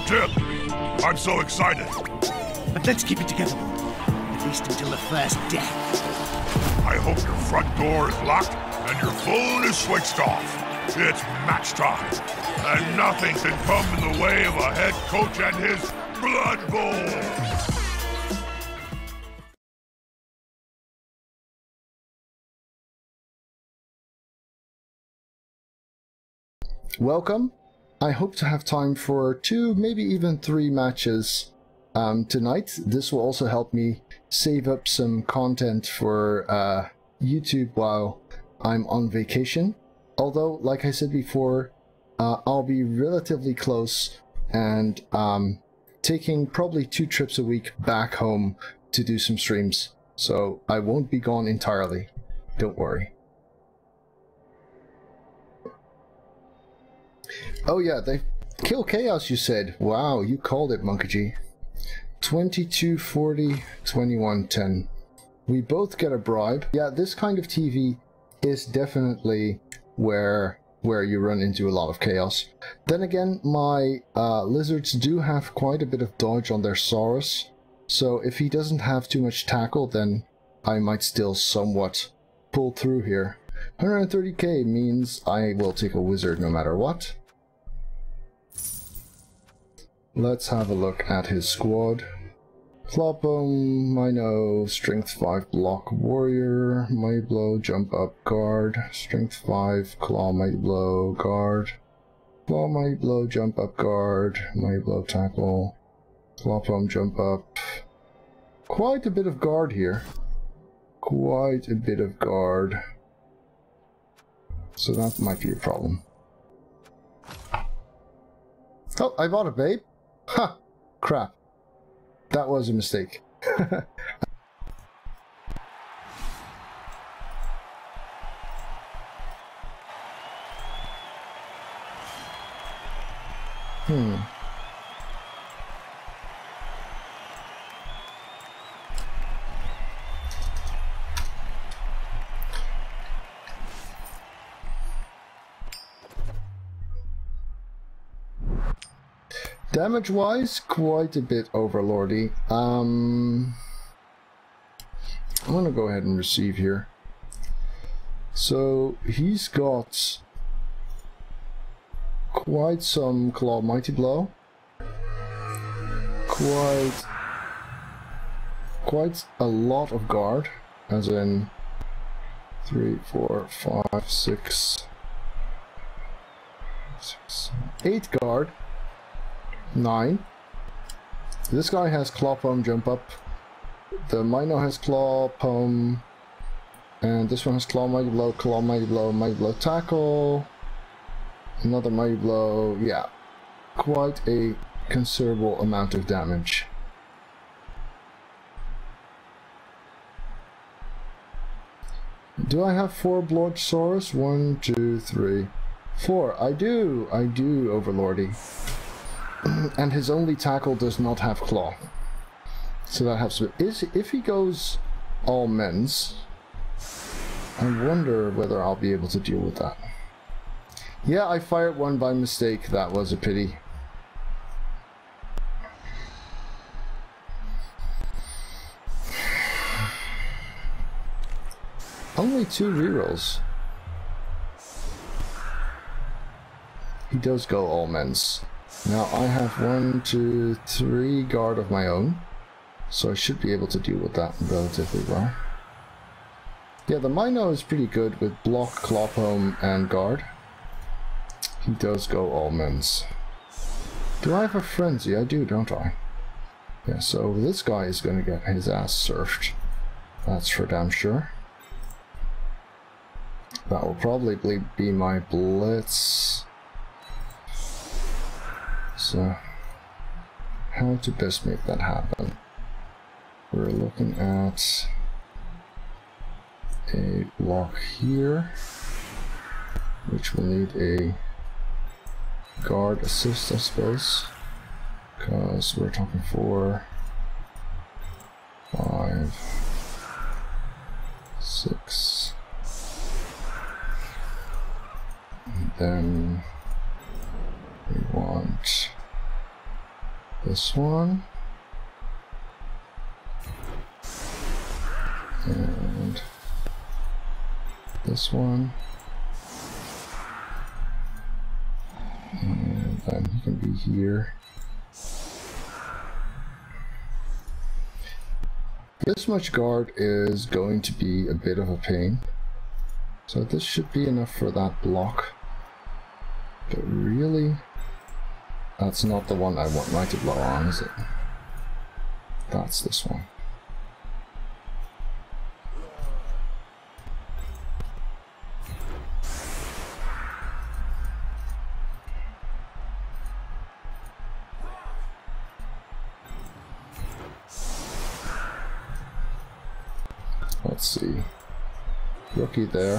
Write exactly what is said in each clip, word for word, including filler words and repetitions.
tip. I'm so excited. But let's keep it together, at least until the first death. I hope your front door is locked and your phone is switched off. It's match time, and nothing can come in the way of a head coach and his blood bowl. Welcome. I hope to have time for two, maybe even three matches um, tonight. This will also help me save up some content for uh, YouTube while I'm on vacation. Although, like I said before, uh, I'll be relatively close and um, taking probably two trips a week back home to do some streams. So I won't be gone entirely. Don't worry. Oh yeah, they kill chaos, you said. Wow, you called it, Monkey G. twenty-two forty, twenty-one ten. We both get a bribe. Yeah, this kind of T V is definitely where where you run into a lot of chaos. Then again, my uh, lizards do have quite a bit of dodge on their Saurus, so if he doesn't have too much tackle, then I might still somewhat pull through here. one hundred thirty K means I will take a wizard no matter what. Let's have a look at his squad. Clawbone, Mino, Strength five Block Warrior, Mighty Blow, Jump Up Guard, Strength five Claw Mighty Blow Guard, Claw Mighty Blow Jump Up Guard, Mighty Blow Tackle, Clawbone Jump Up. Quite a bit of guard here. Quite a bit of guard. So that might be a problem. Oh, I bought a babe. Ha! Crap. That was a mistake. Hmm. Damage-wise, quite a bit overlordy. Um, I'm gonna go ahead and receive here. So he's got quite some Claw Mighty Blow. Quite, quite a lot of guard, as in three, four, five, six, six, eight guard. Nine. This guy has Claw Palm Jump Up. The Mino has Claw Palm. And this one has Claw Mighty Blow, Claw Mighty Blow, Mighty Blow Tackle. Another Mighty Blow. Yeah. Quite a considerable amount of damage. Do I have four Blorsaurus? One, two, three, four. I do. I do, Overlordy. And his only tackle does not have claw, so that helps. Is if he goes all men's, I wonder whether I'll be able to deal with that. Yeah, I fired one by mistake. That was a pity. Only two rerolls. He does go all men's. Now I have one, two, three guard of my own, so I should be able to deal with that relatively well. Yeah, the Mino is pretty good with block, clawpome, and guard. He does go all men's. Do I have a frenzy? I do, don't I? Yeah, so this guy is going to get his ass surfed. That's for damn sure. That will probably be my blitz. So, how to best make that happen? We're looking at a block here, which will need a guard assist, I suppose, because we're talking four, five, six, and then we want This one. And this one. And then he can be here. This much guard is going to be a bit of a pain. So this should be enough for that block. But really, that's not the one I want Mighty Blow on, is it? That's this one. Let's see. Rookie there.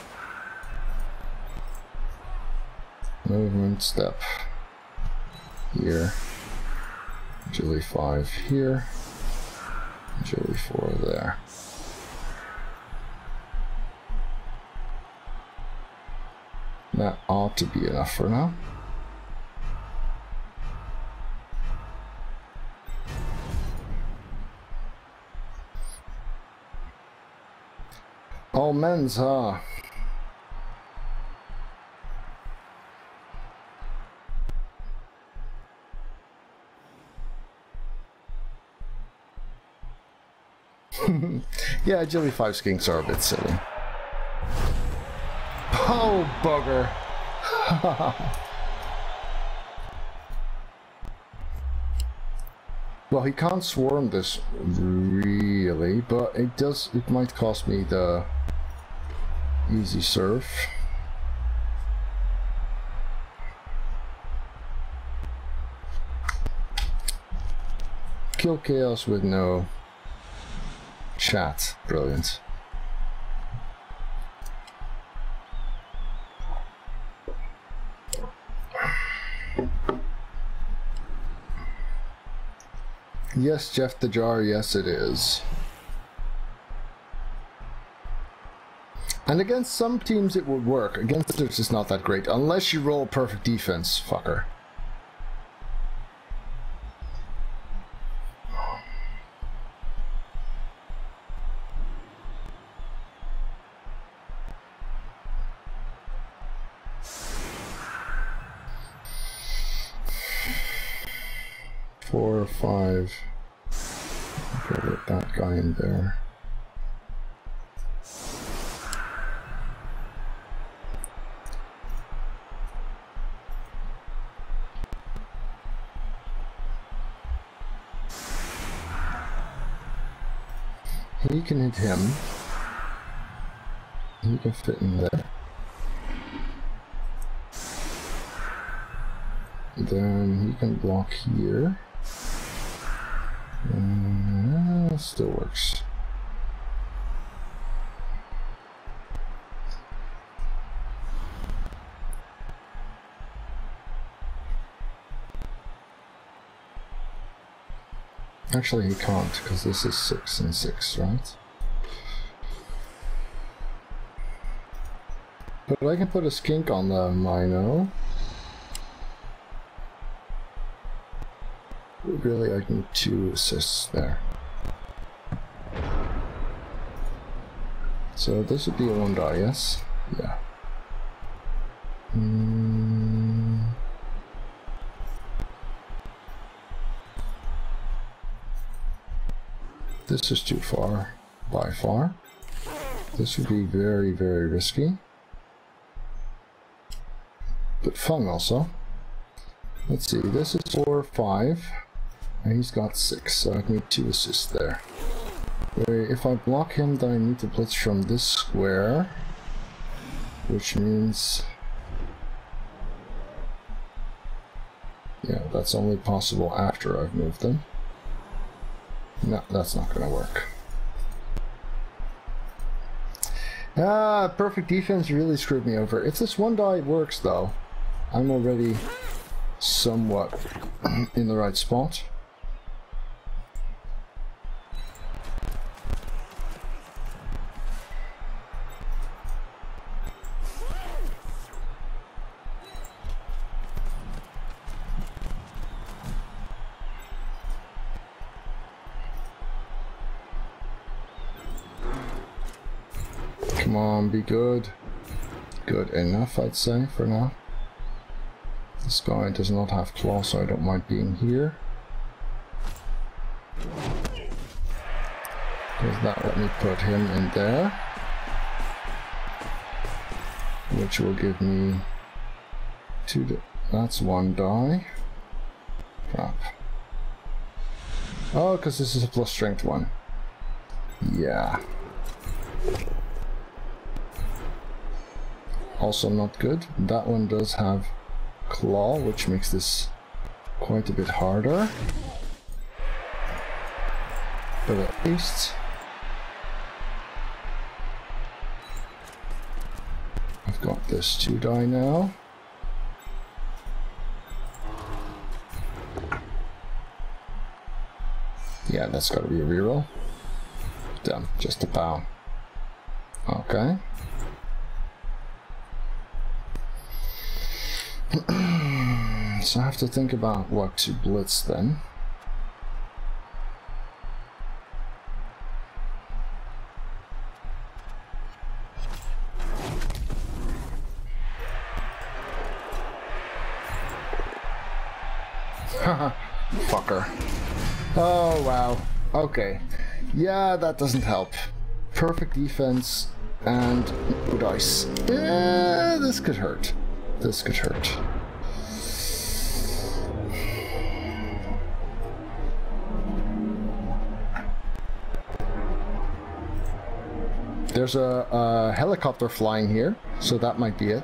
Movement step here. Agility five here. Agility four there. That ought to be enough for now. All men's, huh? Yeah, Agility five skinks are a bit silly. Oh, bugger. Well, he can't swarm this really, but it does, it might cost me the easy serve. Kill Chaos with no chat. Brilliant. Yes, Jeff the Jar, yes it is. And against some teams it would work. Against others it's not that great. Unless you roll perfect defense, fucker. Four or five. Okay, get that guy in there. He can hit him. He can fit in there. Then he can block here. Uh, still works. Actually, he can't, because this is six and six, right? But I can put a skink on the Mino. Really, I need two assists there. So this would be a one die, yes? Yeah. Mm. This is too far, by far. This would be very, very risky. But fun also. Let's see, this is four, five. And he's got six, so I need two assists there. If I block him, then I need to blitz from this square, which means, yeah, that's only possible after I've moved them. No, that's not gonna work. Ah, perfect defense really screwed me over. If this one die works though, I'm already somewhat in the right spot. Come on, be good. Good enough, I'd say, for now. This guy does not have claw, so I don't mind being here. Does that let me put him in there? Which will give me two. Di that's one die. Crap. Oh, because this is a plus strength one. Yeah. Also not good. That one does have claw, which makes this quite a bit harder. But at least I've got this two die now. Yeah, that's gotta be a reroll. Damn, just a pow. Okay. So I have to think about what to blitz then. Haha, fucker. Oh wow. Okay. Yeah, that doesn't help. Perfect defense and no dice. Yeah, this could hurt. This could hurt. There's a, a helicopter flying here, so that might be it.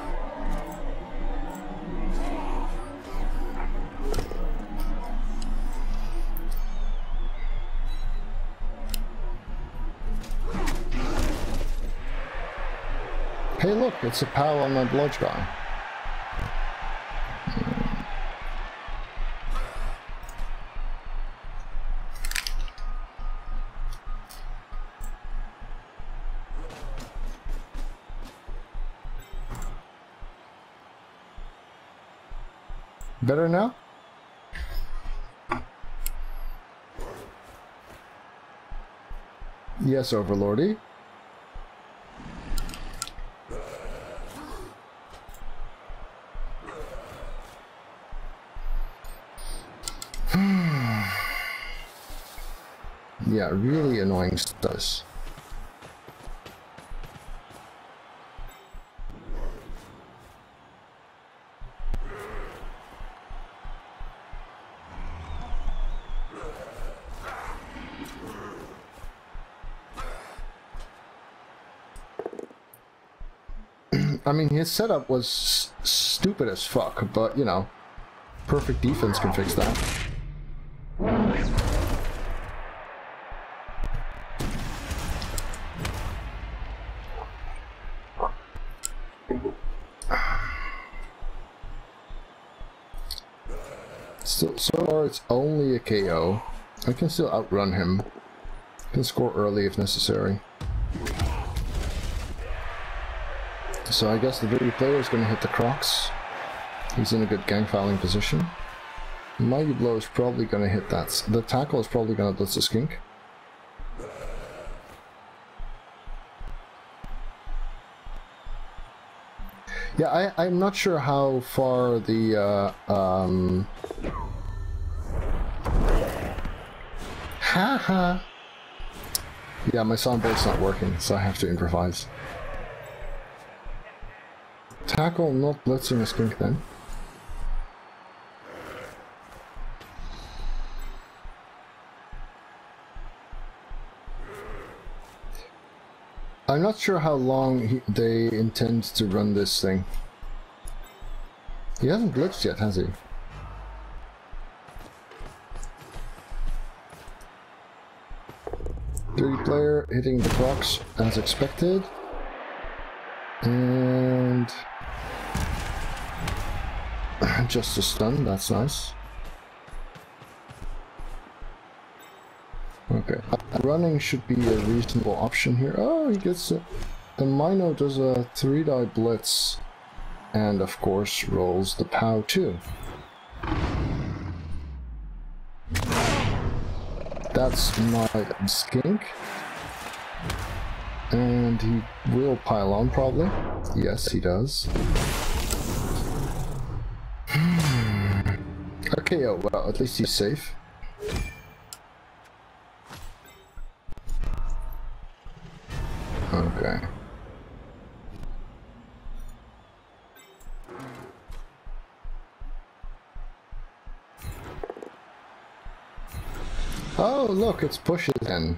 Hey look, it's a POW on my bludge guy. Better now? Yes, Overlordy. Yeah, really annoying stuff. I mean, his setup was stupid as fuck, but, you know, perfect defense can fix that. So, so far, it's only a K O. I can still outrun him. Can score early if necessary. So I guess the dirty player is going to hit the Crocs. He's in a good gang fouling position. Mighty Blow is probably going to hit that. The tackle is probably going to blitz the skink. Yeah, I, I'm not sure how far the... Uh, um... Haha! Yeah, my soundboard's not working, so I have to improvise. Tackle not blitzing a skink then. I'm not sure how long he, they intend to run this thing. He hasn't blitzed yet, has he? Dirty player hitting the Crocs as expected. And just a stun, that's nice. Okay, running should be a reasonable option here. Oh, he gets it. The Mino does a three die blitz, and of course rolls the POW too. That's my skink. And he will pile on, probably. Yes, he does. Okay, oh, well, at least he's safe. Okay. Oh, look, it's pushes in.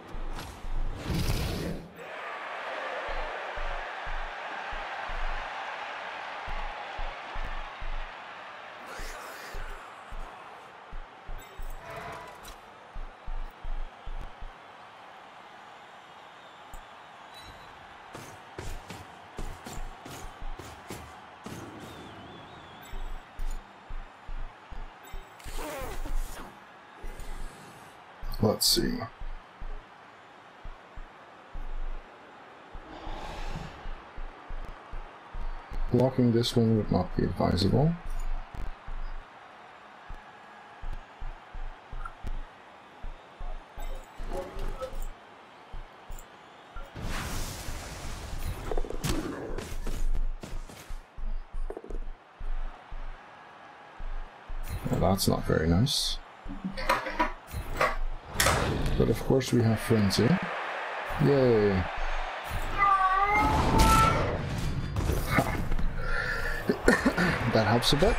Let's see. Blocking this one would not be advisable. Well, that's not very nice. But of course we have Frenzy. Yay! That helps a bit.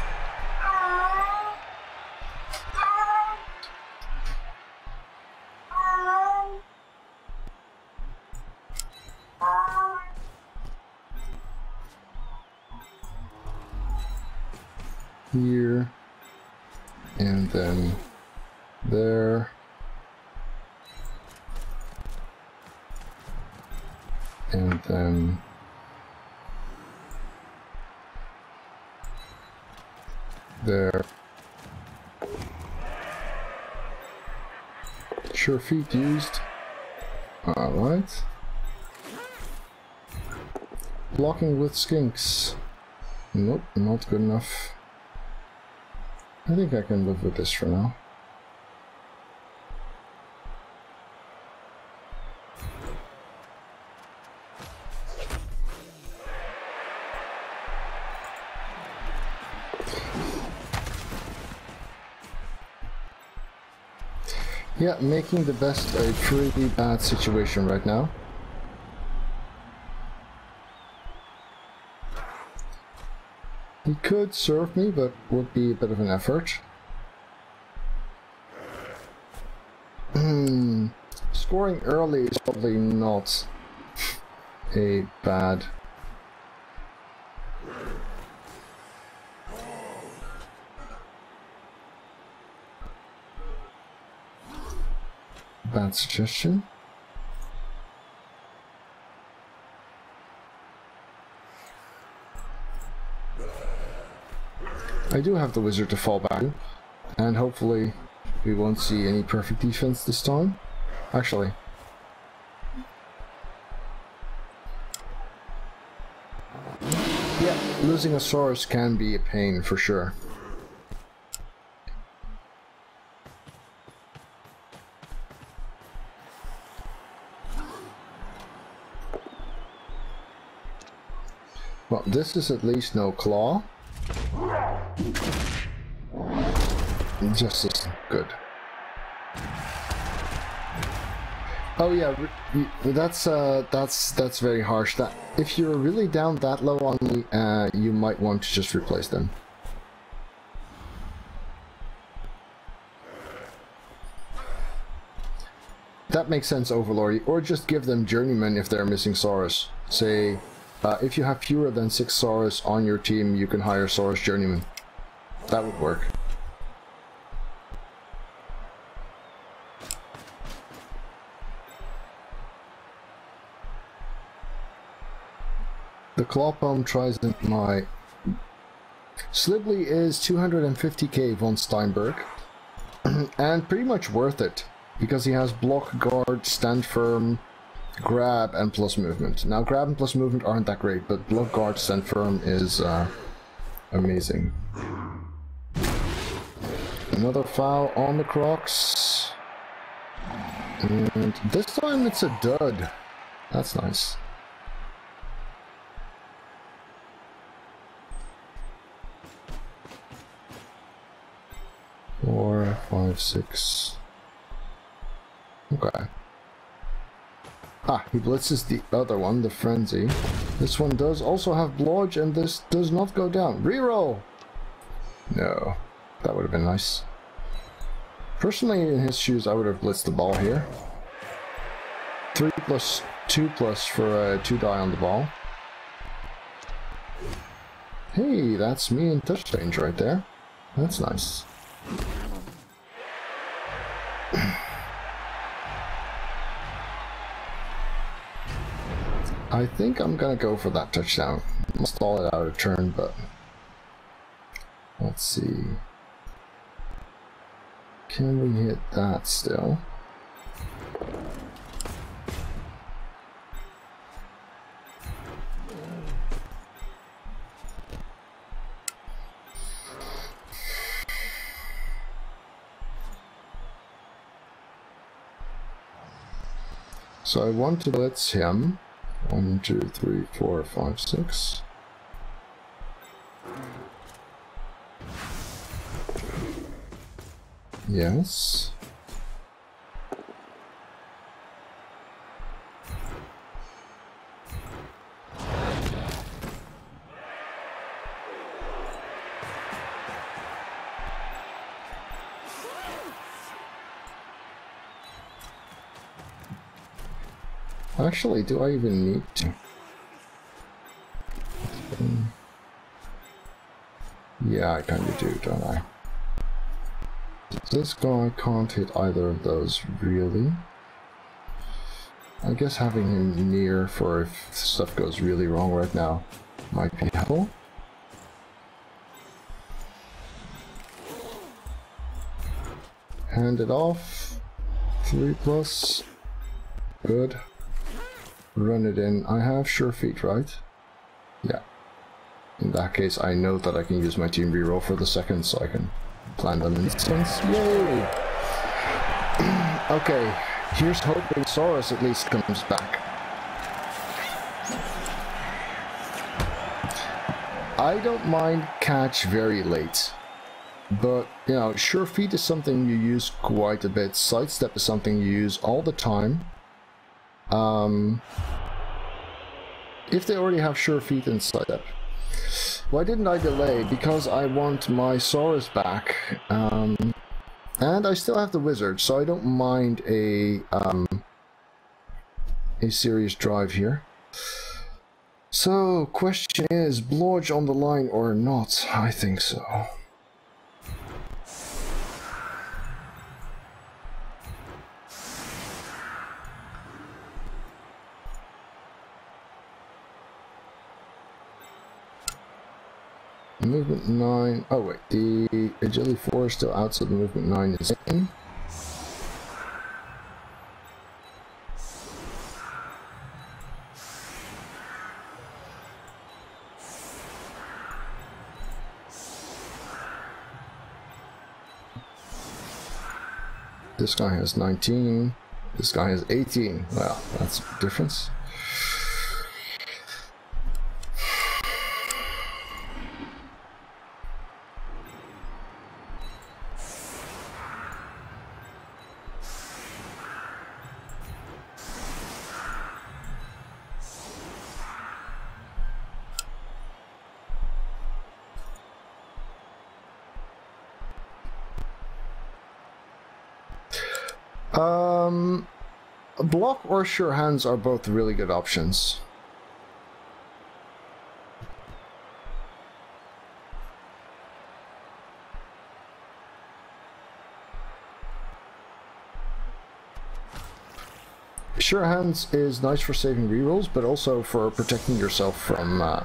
Here. And then there. And then there. Sure feet used. Alright. Blocking with skinks. Nope, not good enough. I think I can live with this for now. Yeah, making the best of a pretty bad situation right now. He could serve me, but would be a bit of an effort. Hmm. Scoring early is probably not a bad bad suggestion. I do have the wizard to fall back to, and hopefully we won't see any perfect defense this time. Actually, yeah, losing a Saurus can be a pain for sure. Well, this is at least no claw. Just as good. Oh yeah, that's uh, that's that's very harsh. That if you're really down that low on me, uh, you might want to just replace them. That makes sense, Overlord. Or just give them Journeyman if they're missing Saurus. Say, uh, if you have fewer than six Saurus on your team, you can hire Saurus Journeyman. That would work. The Clawpalm Trident, my Slibley is two hundred fifty K von Steinberg, and pretty much worth it, because he has block, guard, stand firm, grab, and plus movement. Now grab and plus movement aren't that great, but block, guard, stand firm is uh, amazing. Another foul on the Crocs, and this time it's a dud. That's nice. Four, five, six. Okay. Ah, he blitzes the other one, the Frenzy. This one does also have Blodge, and this does not go down. Reroll! No. That would have been nice. Personally, in his shoes, I would have blitzed the ball here. Three plus two plus for uh, two die on the ball. Hey, that's me in touch range right there. That's nice. I think I'm gonna go for that touchdown. I'll stall it out a turn, but let's see. Can we hit that still? So I want to blitz him. One, two, three, four, five, six. Yes. Actually, do I even need to? Um, yeah, I kinda do, don't I? This guy can't hit either of those, really. I guess having him near for if stuff goes really wrong right now might be helpful. Hand it off. Three plus. Good. Run it in. I have sure feet, right? Yeah. In that case, I know that I can use my team reroll for the second, so I can plan them in sense. Yay! Okay, here's hoping Saurus at least comes back. I don't mind catch very late, but you know, sure feet is something you use quite a bit. Sidestep is something you use all the time. Um, if they already have sure feet and sidestep. Why didn't I delay? Because I want my Saurus back, um, and I still have the wizard, so I don't mind a um, a serious drive here. So, question is, Blodge on the line or not? I think so. Movement nine. Oh wait, the agility four is still out, so the movement nine is in. This guy has nineteen. This guy has eighteen. Well, that's a difference. Um, block or sure hands are both really good options. Sure hands is nice for saving rerolls, but also for protecting yourself from uh,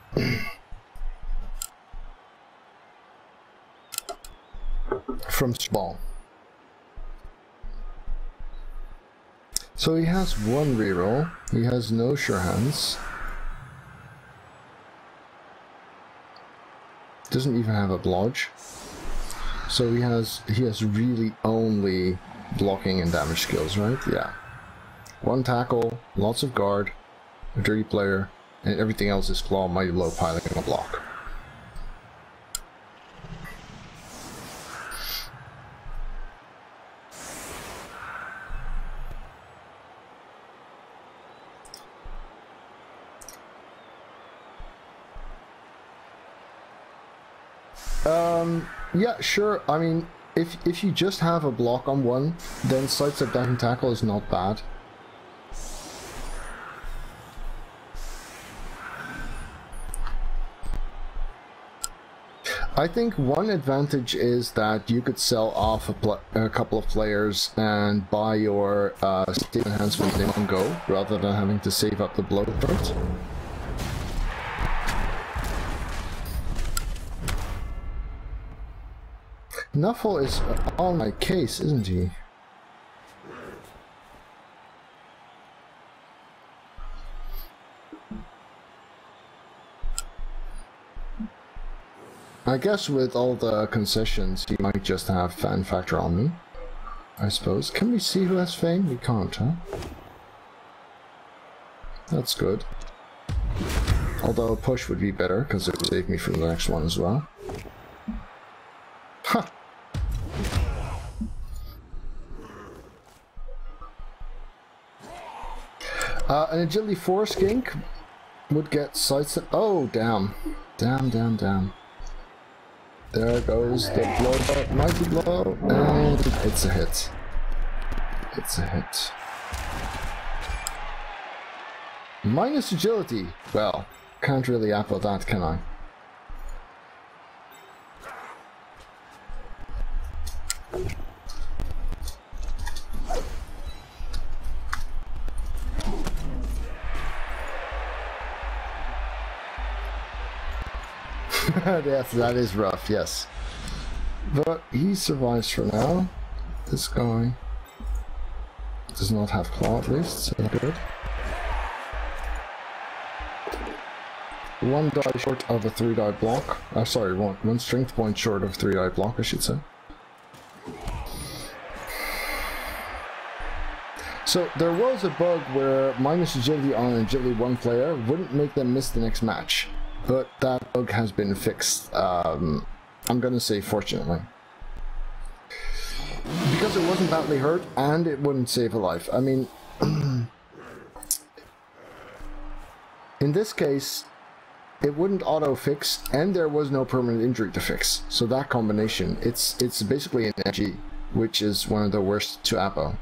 from spawn. So he has one reroll, he has no sure hands, doesn't even have a blodge, so he has he has really only blocking and damage skills, right? Yeah. One tackle, lots of guard, a dirty player, and everything else is claw, mighty blow, piling, and a block. Um, yeah, sure. I mean, if if you just have a block on one, then sidestep dash and tackle is not bad. I think one advantage is that you could sell off a, pl a couple of players and buy your uh, state enhancement in one go, rather than having to save up the blow first. Nuffle is on my case, isn't he? I guess with all the concessions, he might just have fan factor on me. I suppose. Can we see who has fame? We can't, huh? That's good. Although a push would be better, because it would save me from the next one as well. Huh! Uh, an agility four skink would get sidestep. Oh, damn. Damn, damn, damn. There goes the blow, mighty blow, and it's a hit. It's a hit. Minus agility. Well, can't really apple that, can I? Yes, that is rough, yes. But he survives for now. This guy does not have claw at least, so good. One die short of a three die block. Uh, sorry, one, one strength point short of three die block, I should say. So there was a bug where minus agility on an agility one player wouldn't make them miss the next match. But that bug has been fixed, um, I'm gonna say fortunately. Because it wasn't badly hurt, and it wouldn't save a life. I mean, in this case, it wouldn't auto-fix, and there was no permanent injury to fix. So that combination, it's, it's basically an N G, which is one of the worst to Apo.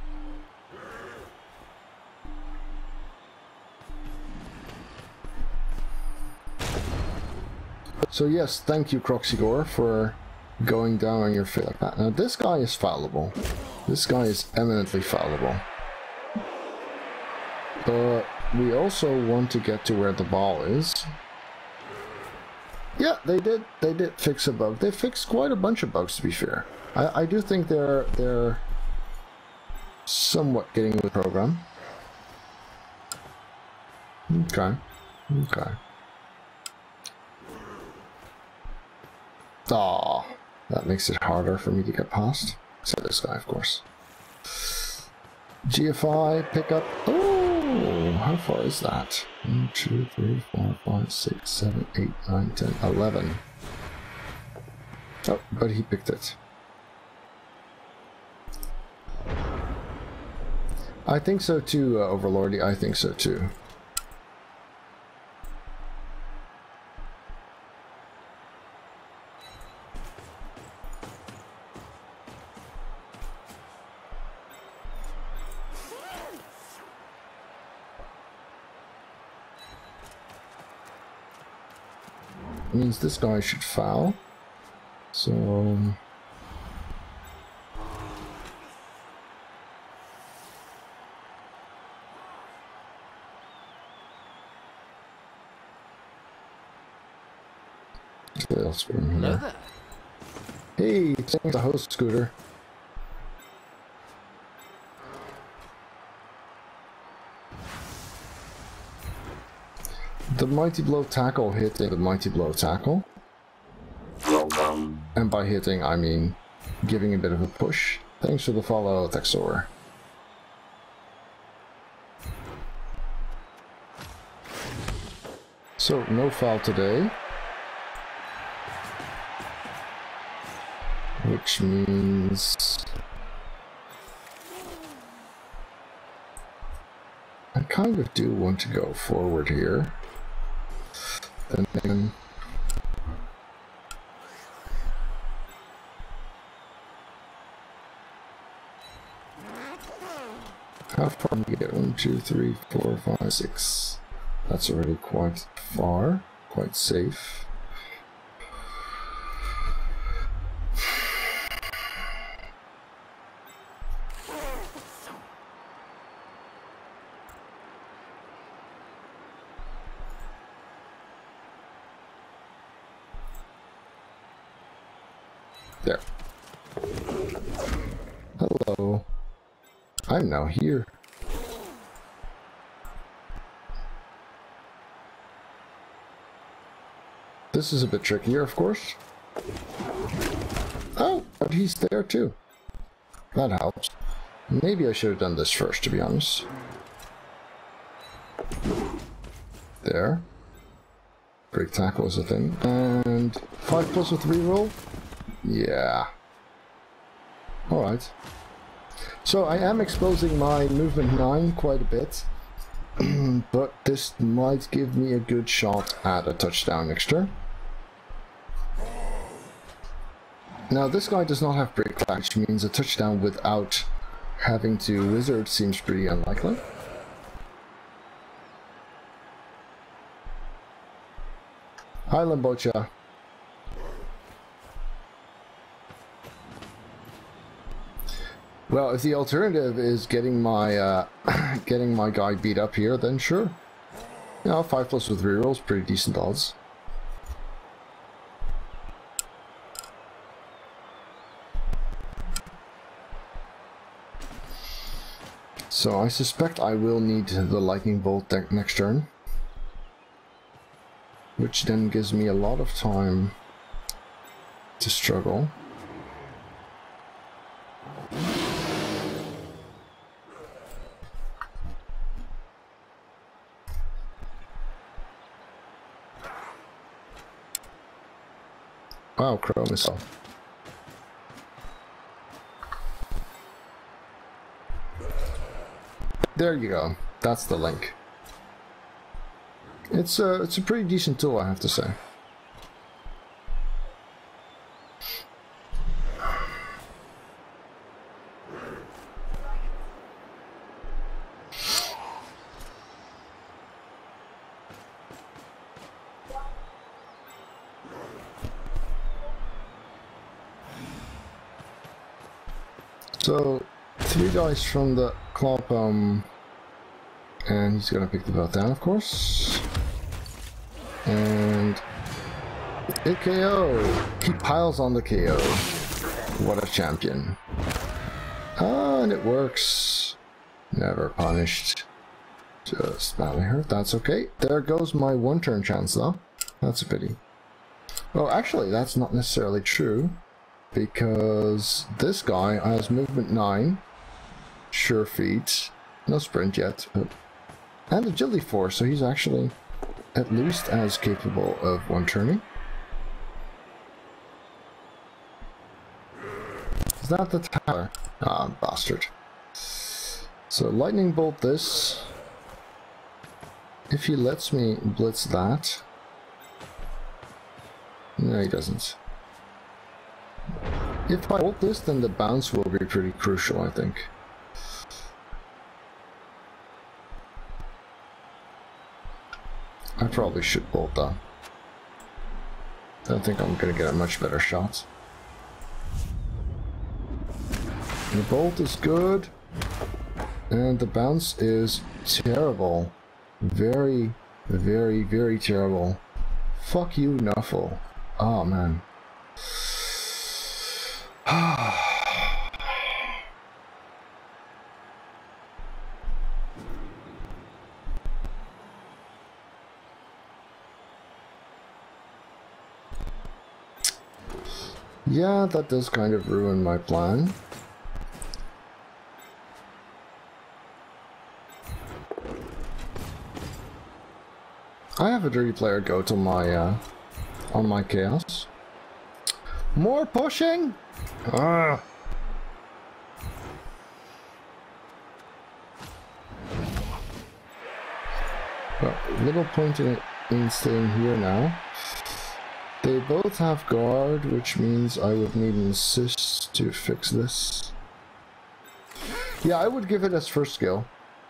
So yes, thank you Croxigore for going down on your feet like that. Now this guy is fallible. This guy is eminently fallible. But we also want to get to where the ball is. Yeah, they did they did fix a bug. They fixed quite a bunch of bugs, to be fair. I, I do think they're they're somewhat getting with the program. Okay. Okay. Aw, that makes it harder for me to get past. Except this guy, of course. G F I, pick up. Oh, how far is that? one, two, three, four, five, six, seven, eight, nine, ten, eleven. Oh, but he picked it. I think so too, uh, Overlordy. I think so too. Means this guy should foul. So what else we in here? Hey, thanks the host, Scooter. The Mighty Blow tackle hitting the Mighty Blow tackle. And by hitting, I mean giving a bit of a push. Thanks for the follow, Texor. So, no foul today. Which means... I kind of do want to go forward here. And then... How far do we get? One, two, three, four, five, six. That's already quite far, quite safe. There. Hello. I'm now here. This is a bit trickier, of course. Oh, but he's there too. That helps. Maybe I should have done this first, to be honest. There. Break tackle is a thing. And five plus with reroll? Yeah. Alright. So I am exposing my movement nine quite a bit. But this might give me a good shot at a touchdown next turn. Now this guy does not have break flag, which means a touchdown without having to wizard seems pretty unlikely. Hi Lambocha. Well, if the alternative is getting my uh, getting my guy beat up here, then sure. You know, five plus with rerolls, pretty decent odds. So I suspect I will need the lightning bolt next turn, which then gives me a lot of time to struggle. Wow, Crow missile. There you go. That's the link. It's a, it's a pretty decent tool, I have to say. So, three dice from the Clawpalm, and he's gonna pick the belt down, of course. And it K O! He piles on the K O. What a champion. Ah, and it works. Never punished. Just badly hurt. That's okay. There goes my one turn chance, though. That's a pity. Well, actually, that's not necessarily true, because this guy has movement nine, sure feet, no sprint yet, but and agility four, so he's actually at least as capable of one turning. Is that the tower? Ah, bastard. So lightning bolt this. If he lets me blitz that. No, he doesn't. If I bolt this, then the bounce will be pretty crucial, I think. I probably should bolt that. I don't think I'm gonna get a much better shot. The bolt is good, and the bounce is terrible. Very, very, very terrible. Fuck you, Nuffle. Oh man. Yeah, that does kind of ruin my plan. I have a dirty player goat on my uh, on my chaos. More pushing. Ah. But little point in, in staying here now. They both have guard, which means I would need an assist to fix this. Yeah, I would give it as first skill.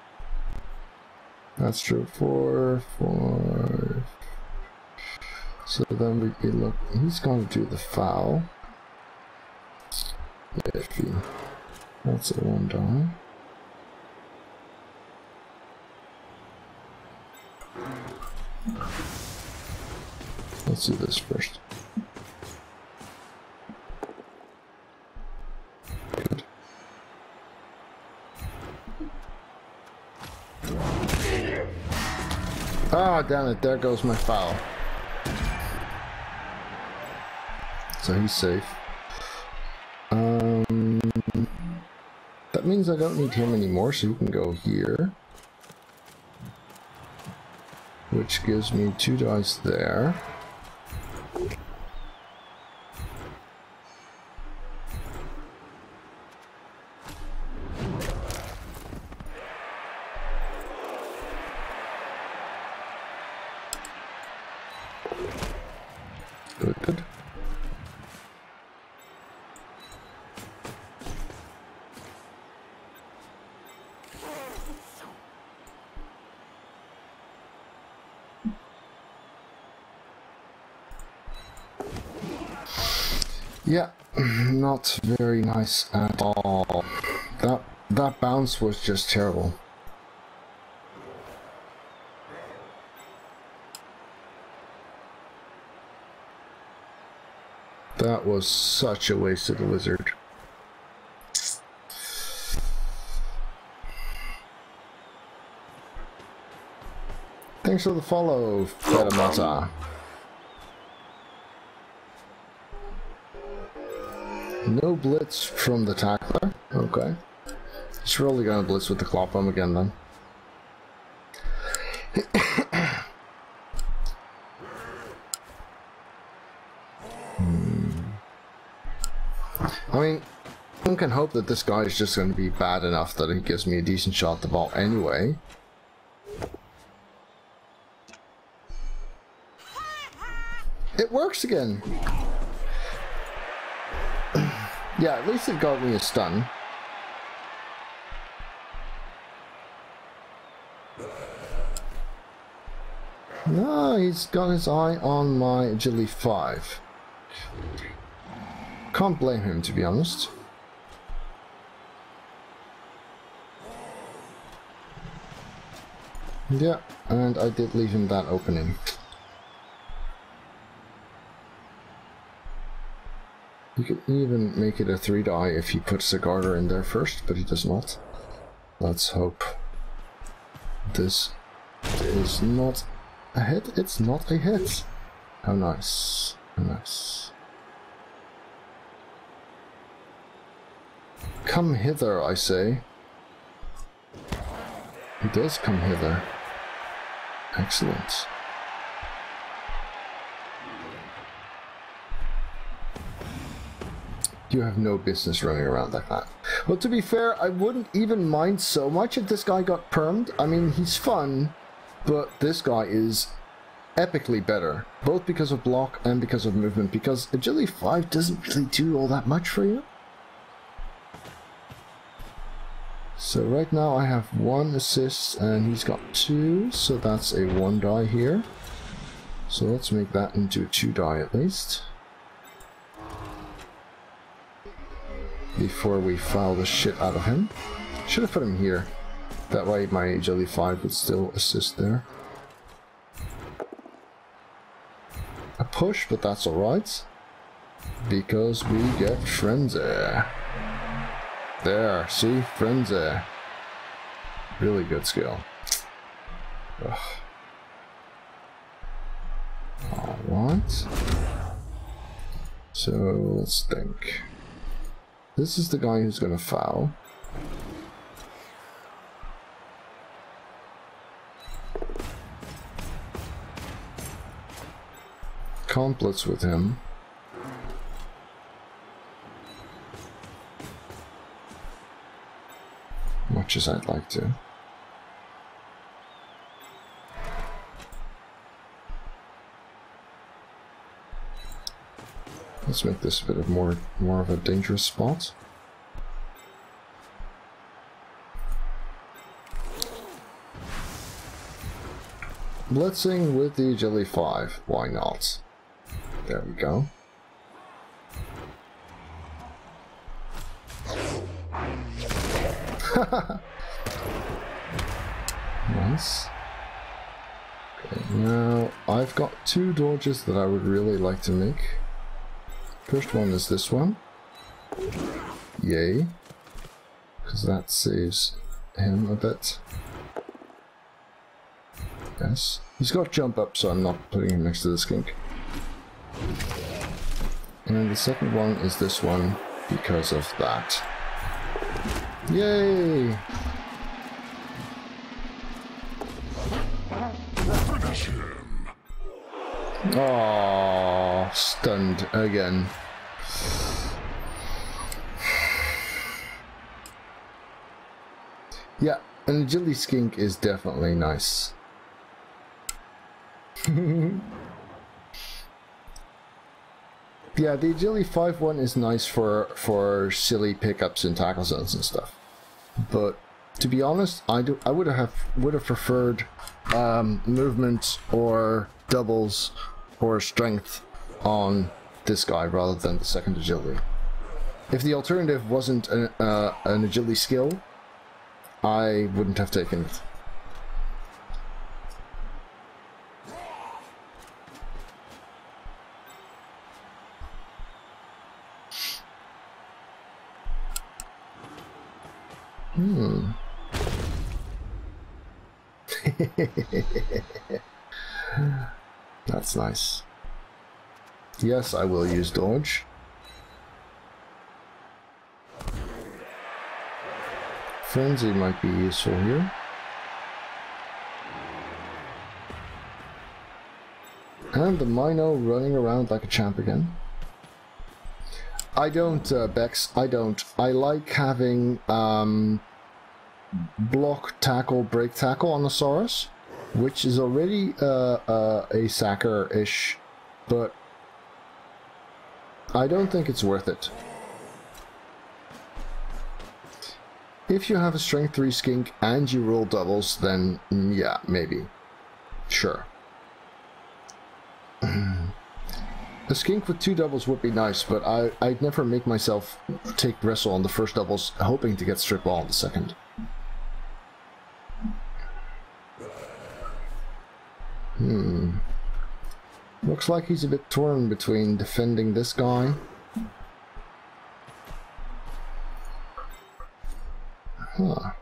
That's true. Four, four. So then we could look. He's going to do the foul. Iffy. That's a one die. Let's do this first. Good. Ah, damn it, there goes my foul. So he's safe. Um, that means I don't need him anymore, so he can go here. Which gives me two dice there. Good, good. Yeah, not very nice at all. That that bounce was just terrible. That was such a wasted lizard. Thanks for the follow, Fedamata. No blitz from the tackler. Okay. He's really gonna blitz with the claw bomb again then. hmm. I mean, one can hope that this guy is just gonna be bad enough that he gives me a decent shot at the ball anyway. It works again! Yeah, at least it got me a stun. No, he's got his eye on my agility five. Can't blame him, to be honest. Yeah, and I did leave him that opening. You could even make it a three die if he puts the garter in there first, but he does not. Let's hope this is not a hit. It's not a hit. How nice. How nice. Come hither, I say. He does come hither. Excellent. You have no business running around like that. Well, to be fair, I wouldn't even mind so much if this guy got permed. I mean, he's fun, but this guy is epically better. Both because of block and because of movement, because agility five doesn't really do all that much for you. So right now I have one assist and he's got two, so that's a one die here. So let's make that into a two die at least. Before we foul the shit out of him. Should have put him here. That way my agility five would still assist there. A push, but that's alright. Because we get Frenzy. There, see? Frenzy. Really good skill. Ugh. Alright. So, let's think. This is the guy who's gonna foul. Can't blitz with him. Much as I'd like to. Let's make this a bit of more more of a dangerous spot. Blitzing with the Agility five, why not? There we go. Nice. Okay, now I've got two dodges that I would really like to make. First one is this one. Yay. Because that saves him a bit. Yes. He's got jump up, so I'm not putting him next to the skink. And then the second one is this one because of that. Yay! Finish him. Aww, stunned again. Yeah, an agility skink is definitely nice. Yeah, the agility five one is nice for for silly pickups and tackle zones and stuff. But to be honest, I do I would have would have preferred um, movement or doubles or strength on this guy rather than the second agility. If the alternative wasn't an, uh, an agility skill, I wouldn't have taken it. Hmm. That's nice. Yes, I will use dodge. Frenzy might be useful here. And the Mino running around like a champ again. I don't, uh, Bex, I don't. I like having um, block, tackle, break, tackle on the Saurus, which is already uh, uh, a sacker-ish, but I don't think it's worth it. If you have a strength three skink and you roll doubles, then mm, yeah, maybe. Sure. A skink with two doubles would be nice, but I, I'd never make myself take wrestle on the first doubles, hoping to get strip ball on the second. Hmm. Looks like he's a bit torn between defending this guy. Huh.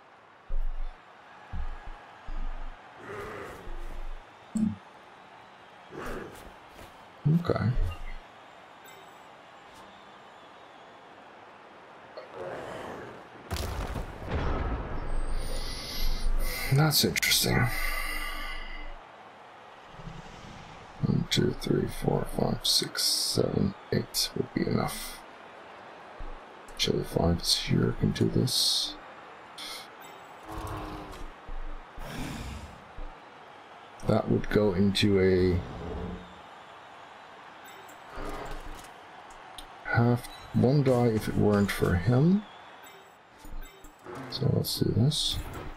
Okay. That's interesting. One, two, three, four, five, six, seven, eight would be enough. Chili five is here, can do this. That would go into a half one die if it weren't for him. So let's do this.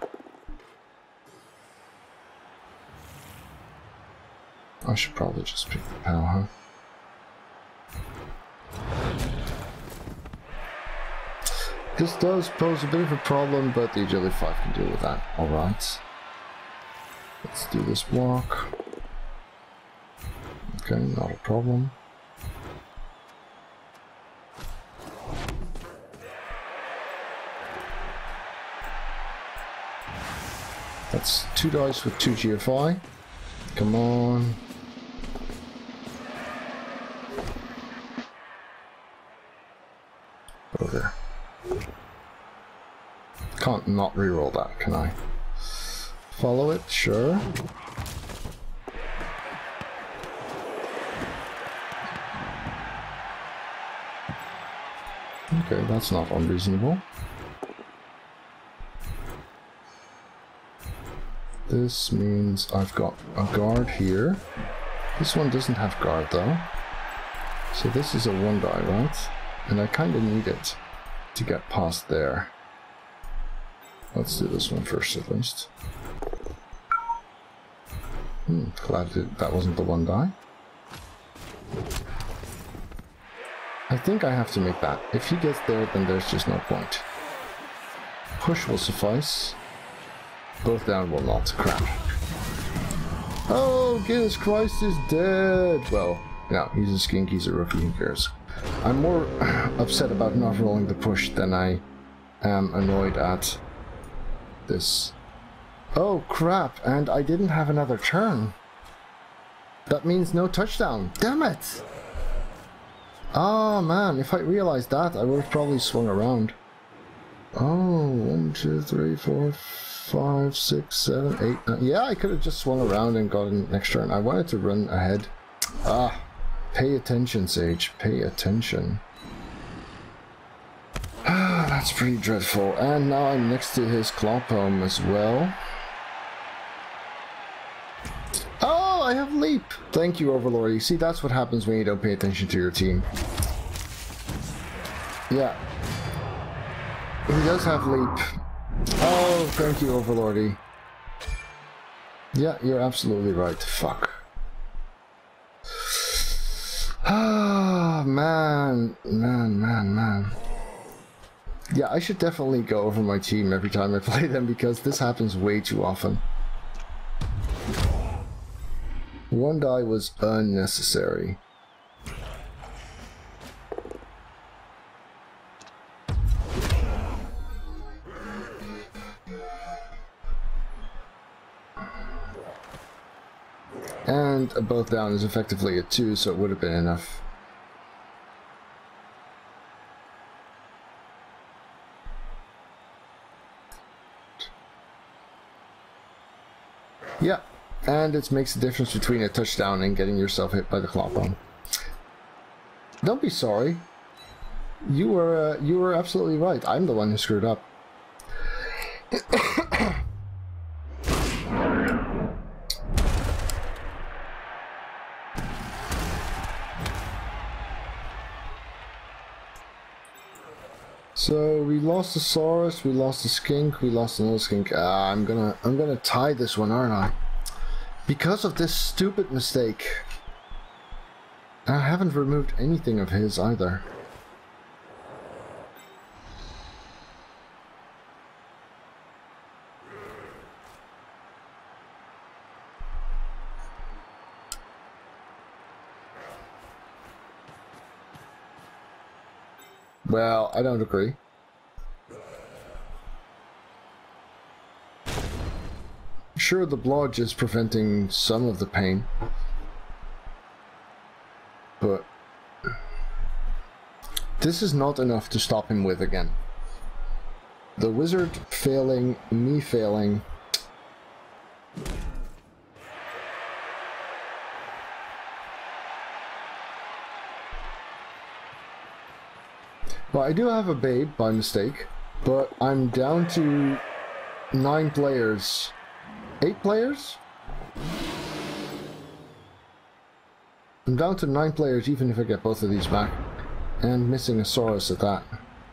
I should probably just pick the power, huh? This does pose a bit of a problem, but the agility five can deal with that. Alright. Let's do this block. Okay, not a problem. That's two dice with two G F I. Come on. Go there. Can't not reroll that, can I? Follow it, sure. Okay, that's not unreasonable. This means I've got a guard here. This one doesn't have guard though. So this is a one die, right? And I kind of need it to get past there. Let's do this one first at least. Hmm, glad that, that wasn't the one die. I think I have to make that. If he gets there, then there's just no point. Push will suffice. Both down will not. Crap. Oh, Guinness Christ is dead! Well, no, he's a skink, he's a rookie, who cares? I'm more upset about not rolling the push than I am annoyed at this. Oh crap, and I didn't have another turn. That means no touchdown. Damn it! Oh man, if I realized that, I would have probably swung around. Oh, one, two, three, four, five, six, seven, eight, nine. Yeah, I could have just swung around and got an next turn. I wanted to run ahead. Ah, pay attention, Sage. Pay attention. Ah, that's pretty dreadful. And now I'm next to his Clopome as well. Oh, I have leap. Thank you, Overlord. You see, that's what happens when you don't pay attention to your team. Yeah. He does have leap. Oh, thank you, Overlordy. Yeah, you're absolutely right. Fuck. Ah, man. Man, man, man. Yeah, I should definitely go over my team every time I play them because this happens way too often. One die was unnecessary. And a both down is effectively a two, so it would have been enough. Yeah, and it makes a difference between a touchdown and getting yourself hit by the Clopome. Don't be sorry. You were uh, you were absolutely right. I'm the one who screwed up. So we lost the Saurus, we lost the Skink, we lost another Skink. Ah, I'm gonna I'm gonna tie this one, aren't I? Because of this stupid mistake. I haven't removed anything of his either. Well, I don't agree. Sure, the blodge is preventing some of the pain, but this is not enough to stop him with again. The wizard failing, me failing. Well, I do have a babe by mistake, but I'm down to nine players. Eight players? I'm down to nine players even if I get both of these back. And missing a Saurus at that.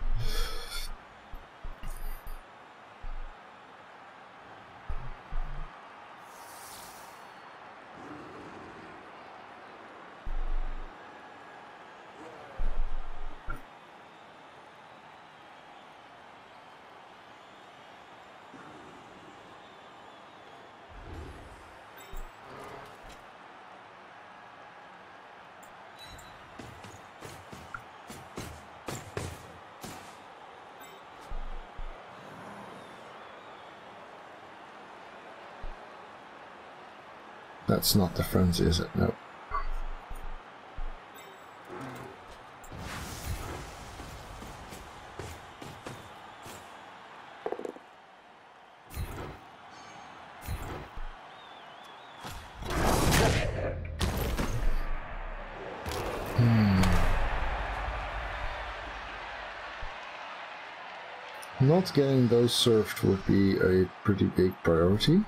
That's not the frenzy, is it? Nope. Not getting those surfed would be a pretty big priority.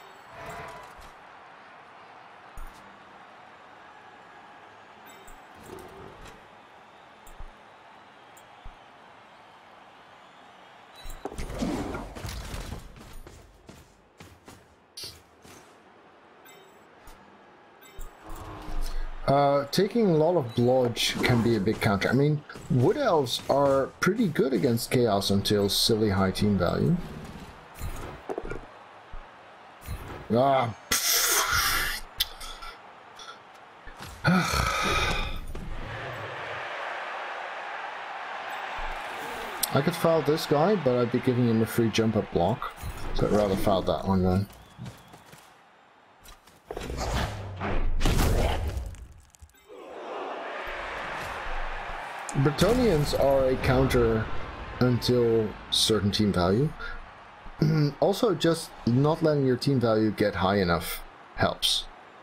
Uh, taking a lot of blodge can be a big counter. I mean, Wood Elves are pretty good against Chaos until silly high team value. Ah. I could foul this guy, but I'd be giving him a free jump up block. So I'd rather foul that one then. Bretonians are a counter until certain team value. Also, just not letting your team value get high enough helps.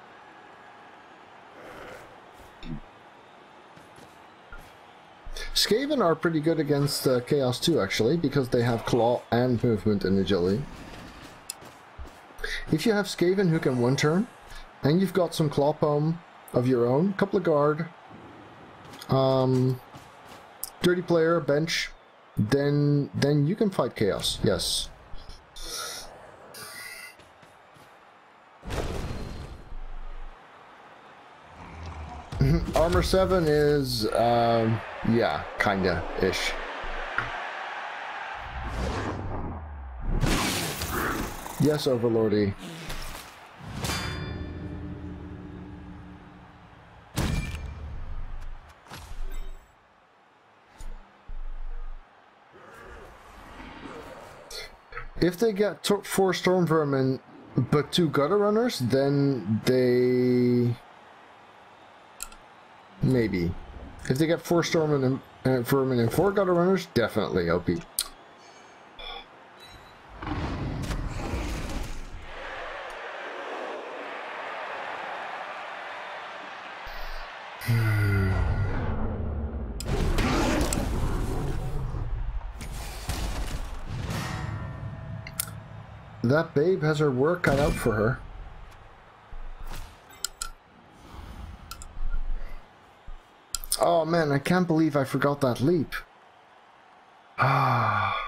Skaven are pretty good against uh, Chaos too, actually, because they have claw and movement and agility. If you have Skaven who can one turn, and you've got some claw palm of your own, couple of guard, um, dirty player, bench, then then you can fight Chaos. Yes. Armor seven is, um, yeah, kinda ish. Yes, Overlordy. If they get to four Storm Vermin but two Gutter Runners, then they... maybe. If they get four Storm and, uh, Vermin and four Gutter Runners, definitely O P. That babe has her work cut out for her. Oh man, I can't believe I forgot that leap. Ah.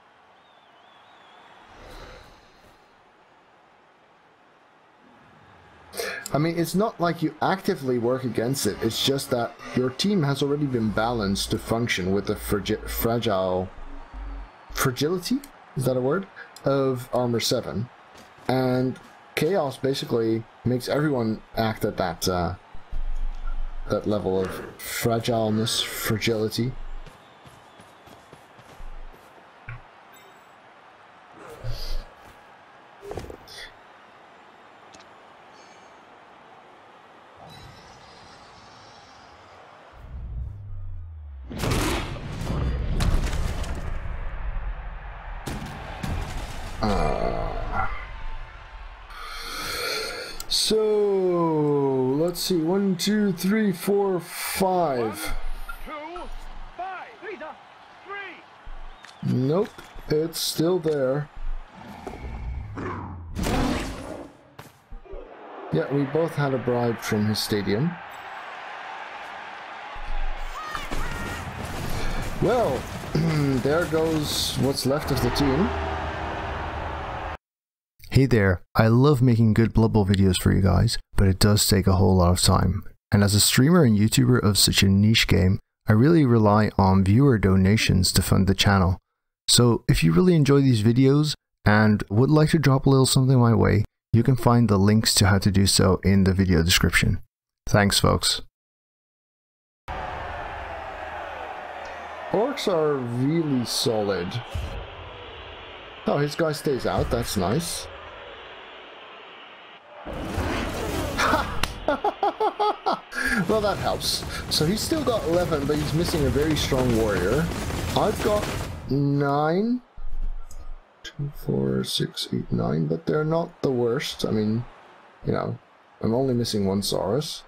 I mean, it's not like you actively work against it, it's just that your team has already been balanced to function with the fragi fragile... fragility? Is that a word? Of Armor seven. And Chaos basically makes everyone act at that, uh, that level of fragileness, fragility. Uh, so let's see, one, two, three, four, five. One, two, five. Lisa, three. Nope, it's still there. Yeah, we both had a bribe from his stadium. Well, there goes what's left of the team. Hey there, I love making good Blood Bowl videos for you guys, but it does take a whole lot of time. And as a streamer and YouTuber of such a niche game, I really rely on viewer donations to fund the channel. So if you really enjoy these videos and would like to drop a little something my way, you can find the links to how to do so in the video description. Thanks, folks. Orcs are really solid. Oh, his guy stays out, that's nice. Well, that helps. So he's still got eleven, but he's missing a very strong warrior. I've got nine. two, four, six, eight, nine, but they're not the worst. I mean, you know, I'm only missing one Saurus.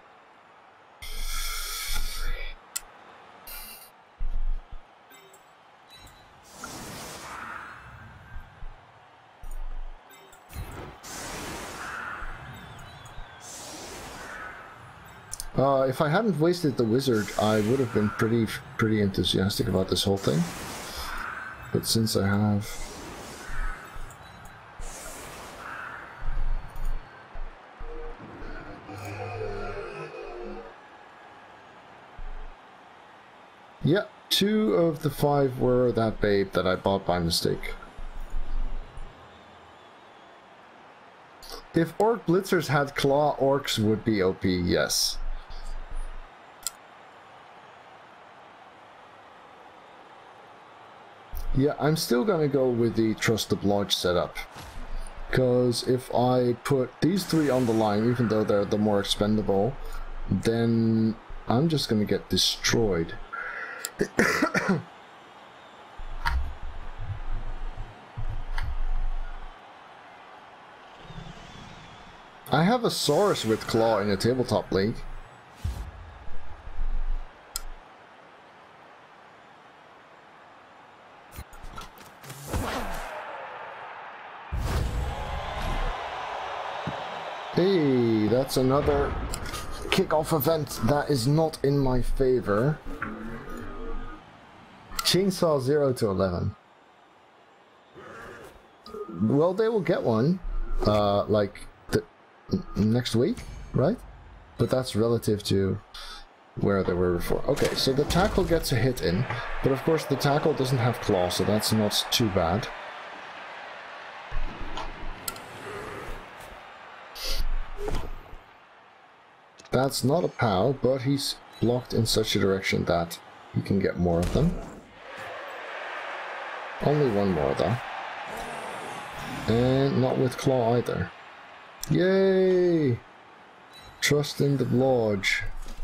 Uh, if I hadn't wasted the wizard, I would have been pretty, pretty enthusiastic about this whole thing. But since I have... Yeah, two of the five were that babe that I bought by mistake. If Orc Blitzers had claw, orcs would be O P, yes. Yeah, I'm still gonna go with the Trust the Lodge setup. Because if I put these three on the line, even though they're the more expendable, then I'm just gonna get destroyed. I have a Saurus with Claw in a tabletop league. Hey, that's another kickoff event that is not in my favor. Chainsaw zero to eleven. Well, they will get one, uh, like, the, next week, right? But that's relative to where they were before. Okay, so the tackle gets a hit in, but of course the tackle doesn't have claw, so that's not too bad. That's not a POW, but he's blocked in such a direction that he can get more of them. Only one more though. And not with claw either. Yay! Trust in the lodge.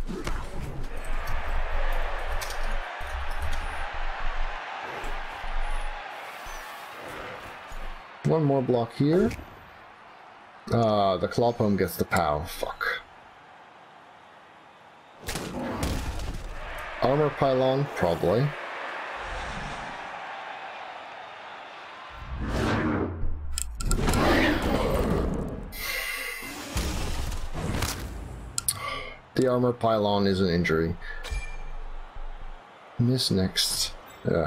One more block here. Ah, uh, the Clawpome gets the POW. Fuck. Armor pylon, probably. The armor pylon is an injury. Miss next. Ugh.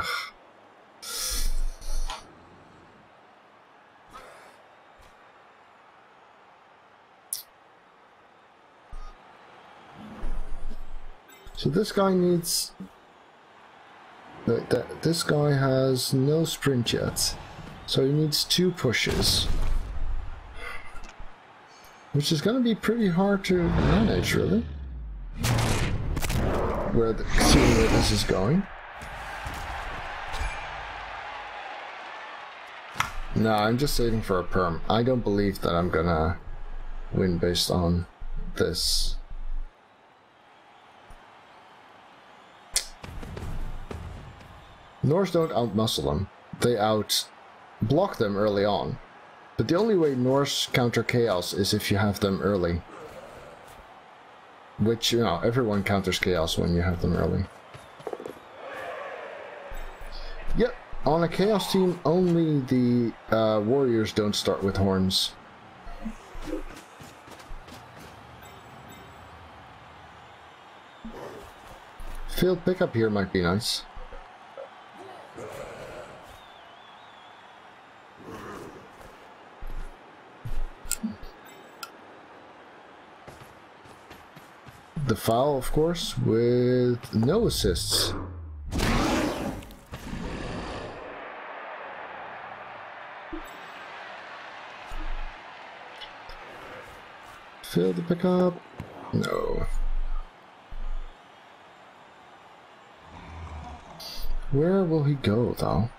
So this guy needs... That, that, this guy has no sprint yet. So he needs two pushes. Which is going to be pretty hard to manage, really. Where the, seeing where this is going. No, I'm just saving for a perm. I don't believe that I'm gonna win based on this. Norse don't outmuscle them. They out-block them early on. But the only way Norse counter Chaos is if you have them early. Which, you know, everyone counters Chaos when you have them early. Yep, on a Chaos team, only the uh, warriors don't start with horns. Field pickup here might be nice. The foul, of course, with no assists. Fill the pickup. No. Where will he go, though?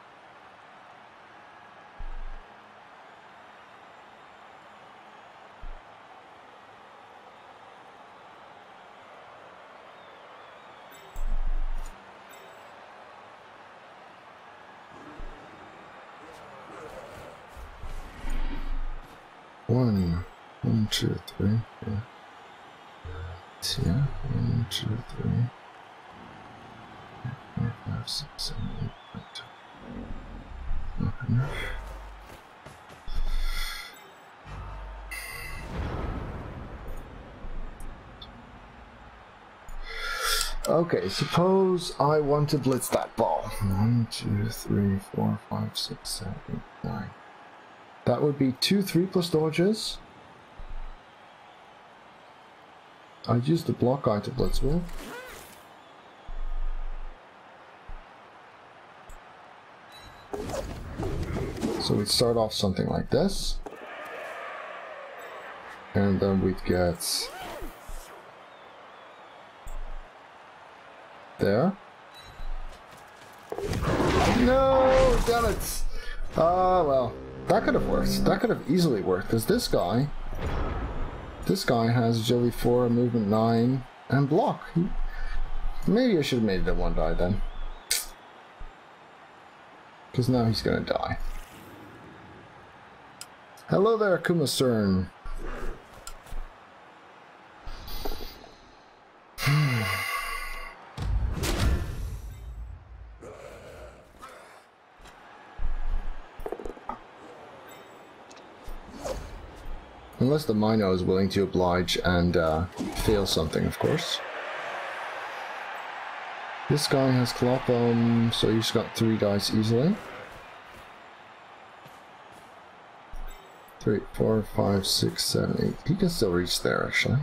One, one, two, three, yeah. Yeah, one, two, three. Four, five, six, seven, eight, nine, ten. Not enough. Okay, suppose I want to blitz that ball. One, two, three, four, five, six, seven, eight, nine. That would be two three plus dodges. I'd use the block guy to blitz with. So we'd start off something like this. And then we'd get there. No, damn it! Ah, uh, well, that could have worked. That could have easily worked, because this guy, this guy has agility four, movement nine, and block. Maybe I should have made it a one die then. Because now he's gonna die. Hello there, Kuma-cern. Unless the Mino is willing to oblige and uh, fail something, of course. This guy has Clopum, so he's got three dice easily. Three, four, five, six, seven, eight. He can still reach there, actually.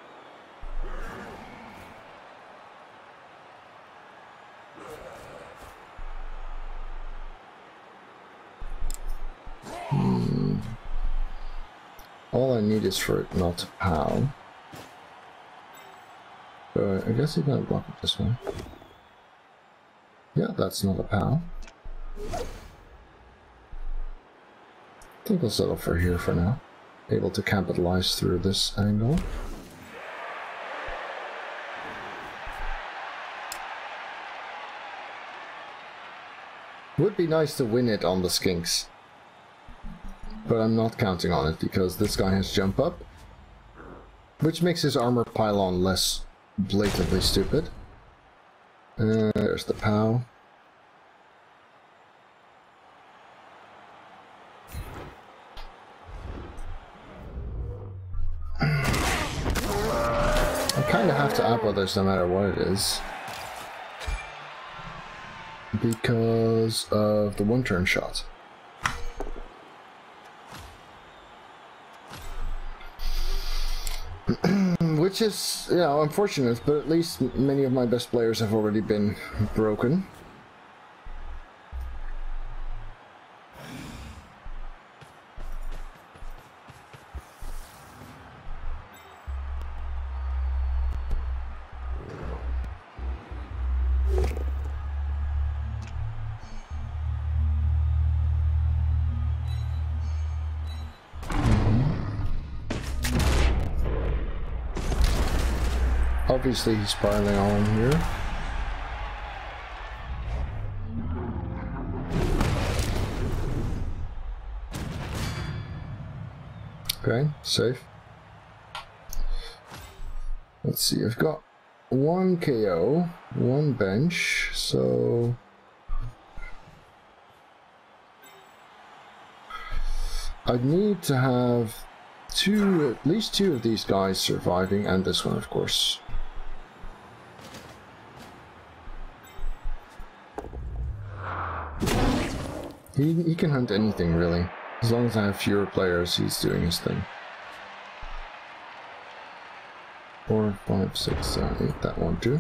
Hmm. All I need is for it not to pow. But I guess he's gonna block it this way. Yeah, that's not a pow. I think I'll settle for here for now. Able to capitalize through this angle. Would be nice to win it on the skinks. But I'm not counting on it because this guy has jump up. Which makes his armor pylon less blatantly stupid. Uh, there's the pow. I kind of have to apple this no matter what it is. Because of the one turn shot. Which is, you know, unfortunate, but at least many of my best players have already been broken. Obviously he's piling on here. Okay, safe. Let's see, I've got one K O, one bench, so I'd need to have two, at least two of these guys surviving, and this one, of course. He, he can hunt anything, really. As long as I have fewer players, he's doing his thing. Four, five, six, seven, eight, that one too.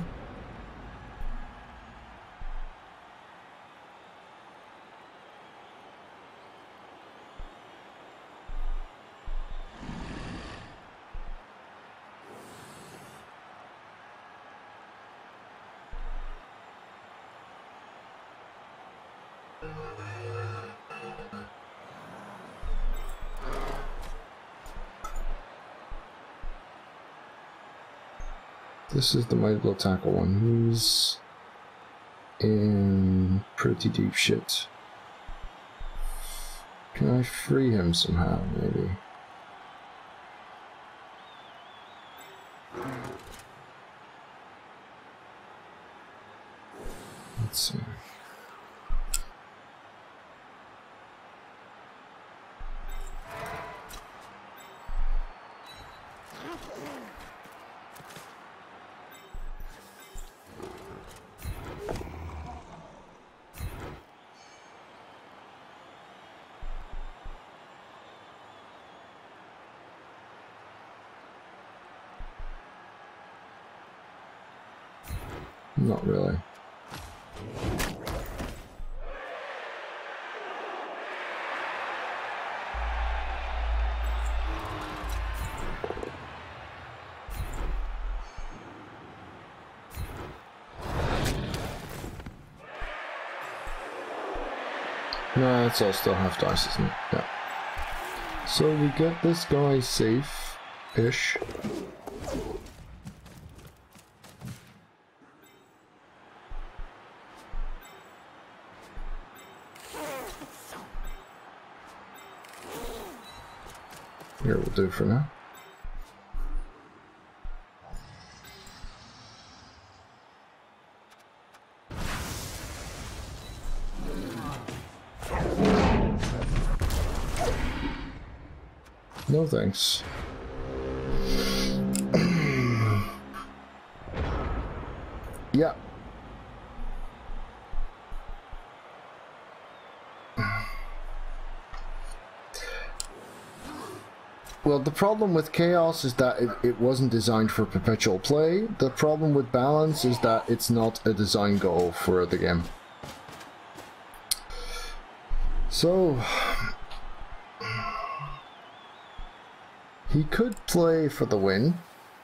This is the Mighty Blow Tackle one. Who's in pretty deep shit. Can I free him somehow, maybe? Let's see. Not really. No, it's all still half dice, isn't it? Yeah. So we get this guy safe-ish. Here we'll do for now. No thanks. Yeah. Well, the problem with Chaos is that it, it wasn't designed for perpetual play. The problem with Balance is that it's not a design goal for the game. So... he could play for the win.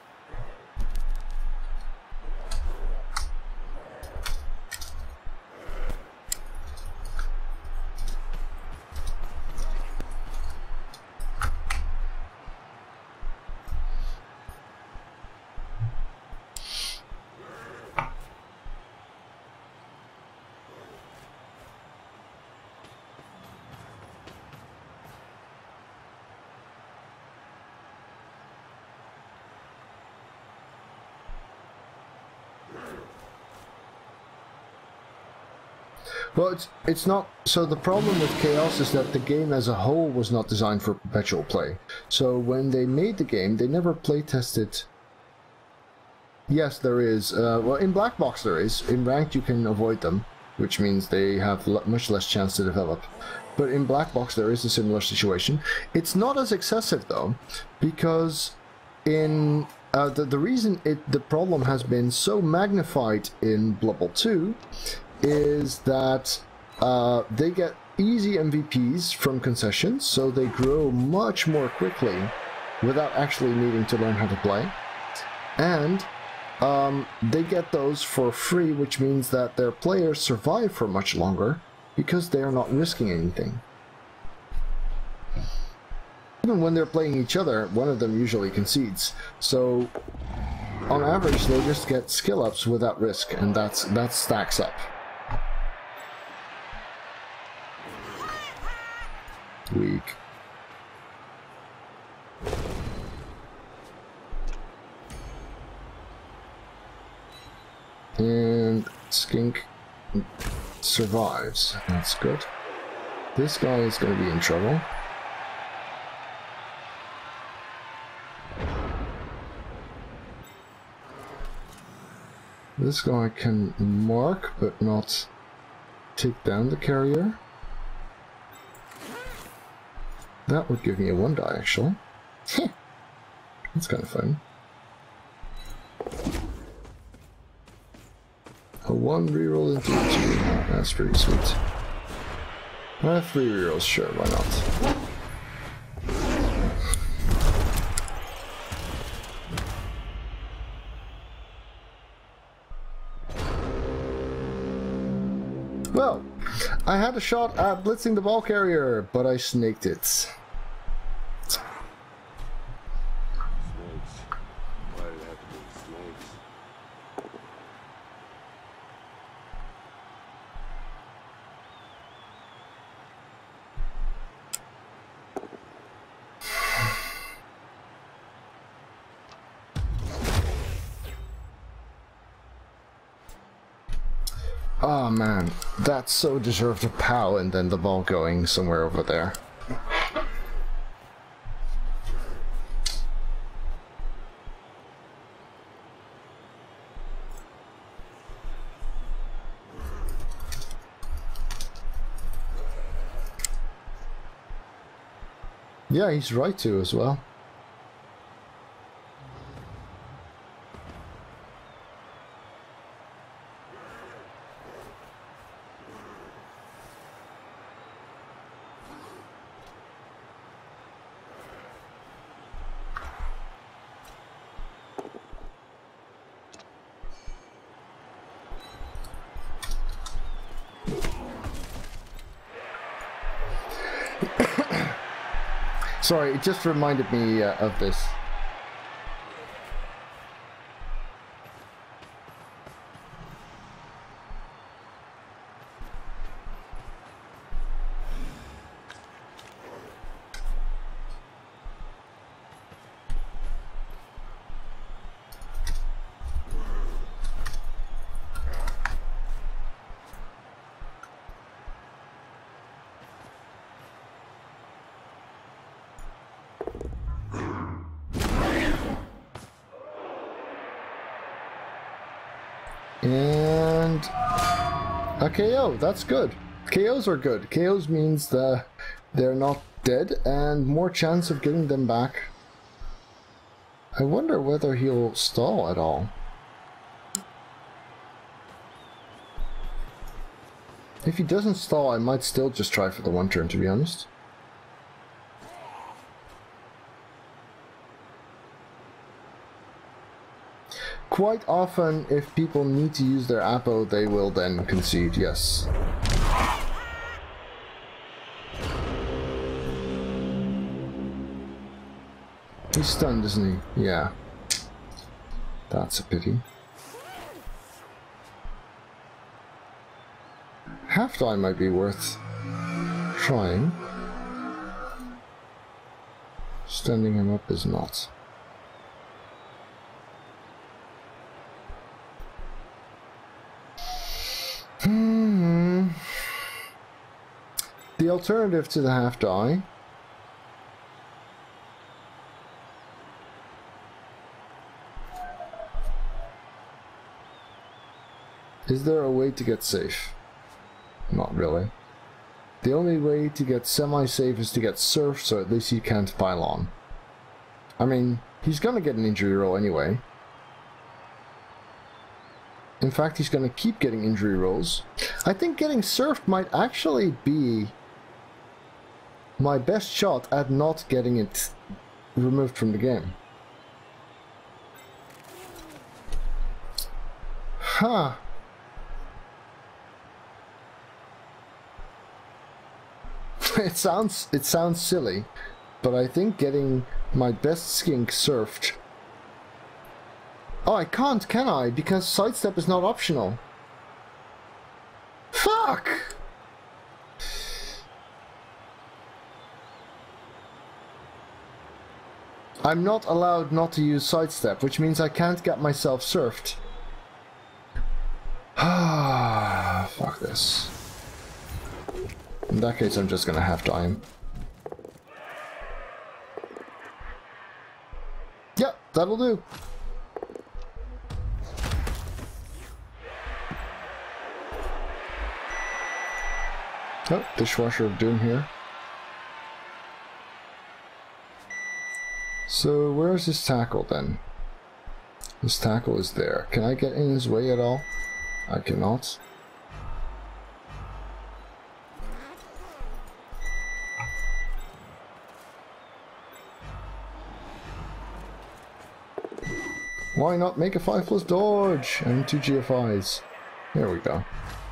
Well, it's, it's not... So the problem with Chaos is that the game as a whole was not designed for perpetual play. So when they made the game, they never play-tested... Yes, there is. Uh, well, in Black Box there is. In Ranked you can avoid them, which means they have much less chance to develop. But in Black Box there is a similar situation. It's not as excessive, though, because in... Uh, the, the reason it the problem has been so magnified in Blood Bowl two is that uh, they get easy M V Ps from concessions, so they grow much more quickly without actually needing to learn how to play. And um, they get those for free, which means that their players survive for much longer because they are not risking anything. Even when they're playing each other, one of them usually concedes. So on average, they just get skill ups without risk, and that's that stacks up. Weak. And Skink survives. That's good. This guy is going to be in trouble. This guy can mark, but not take down the carrier. That would give me a one die, actually. That's kind of fun. A one reroll into a two. That's pretty sweet. Uh, three rerolls, sure, why not? Well, I had a shot at blitzing the ball carrier, but I snaked it. Oh man, that so deserved a pow and then the ball going somewhere over there. Yeah, he's right to as well. Sorry, it just reminded me uh, of this. And a K O, that's good. K Os are good. K Os means that they're not dead and more chance of getting them back. I wonder whether he'll stall at all. If he doesn't stall, I might still just try for the one turn, to be honest. Quite often, if people need to use their Apo, they will then concede, yes. He's stunned, isn't he? Yeah. That's a pity. Half die might be worth trying. Standing him up is not. Hmm. The alternative to the half die is there a way to get safe? Not really. The only way to get semi-safe is to get surfed, so at least he can't pile on. I mean, he's gonna get an injury roll anyway. In fact, he's going to keep getting injury rolls. I think getting surfed might actually be my best shot at not getting it removed from the game. Huh. It sounds it sounds silly, but I think getting my best skink surfed. Oh, I can't, can I? Because sidestep is not optional. Fuck! I'm not allowed not to use sidestep, which means I can't get myself surfed. Ah, fuck this. In that case, I'm just gonna have to die him. Yep, that'll do. Oh, dishwasher of doom here. So where's his tackle then? His tackle is there. Can I get in his way at all? I cannot. Why not make a five plus dodge and two G F Is? There we go.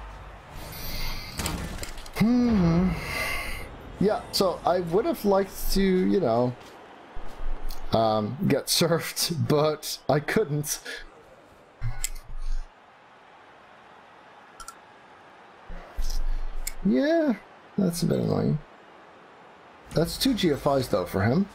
Hmm. Yeah, so I would have liked to, you know, um, get surfed, but I couldn't. Yeah, that's a bit annoying. That's two G F Is though for him.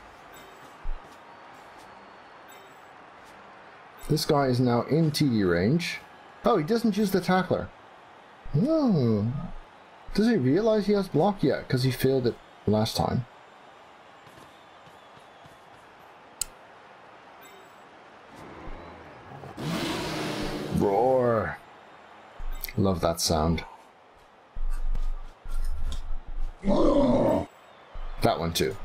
This guy is now in T D range. Oh, he doesn't use the tackler. Oh. Does he realize he has block yet? Because he failed it last time. Roar. Love that sound. That one too.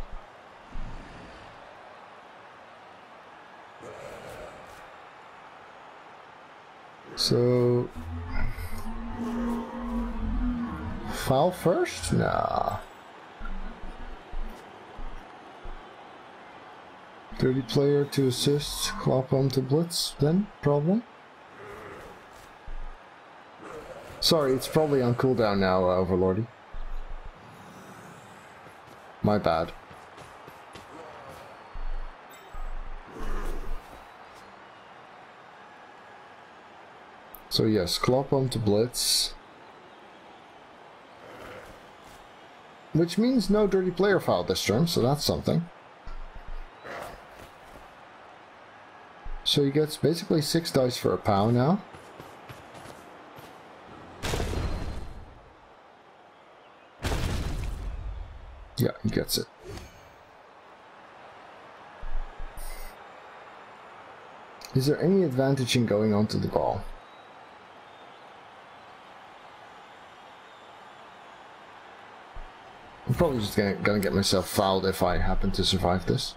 So... foul first? Nah. Dirty player to assist, clop on to blitz, then, probably? Sorry, it's probably on cooldown now, uh, Overlordy. My bad. So yes, clop onto blitz. Which means no dirty player foul this turn, so that's something. So he gets basically six dice for a pow now. Yeah, he gets it. Is there any advantage in going onto the ball? I'm probably just gonna, gonna get myself fouled if I happen to survive this.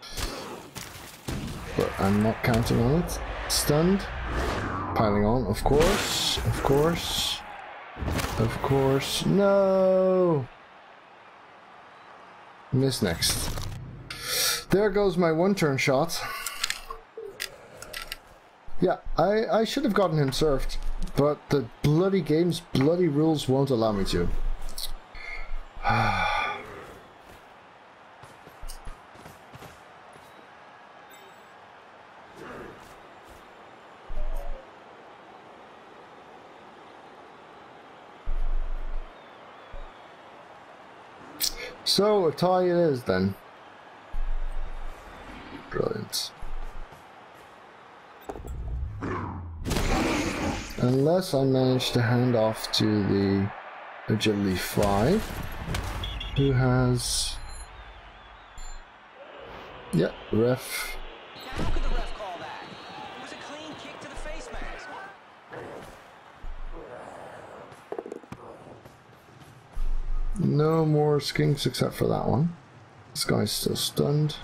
But I'm not counting on it. Stunned. Piling on, of course. Of course. Of course. No! Miss next. There goes my one-turn shot. Yeah, I, I should have gotten him served, but the bloody game's bloody rules won't allow me to. So, a tie it is then. Brilliant. Unless I manage to hand off to the Agility five, who has... Yeah, ref. Now, how could the ref call that? It was a clean kick to the face mask. No more skinks except for that one. This guy's still stunned.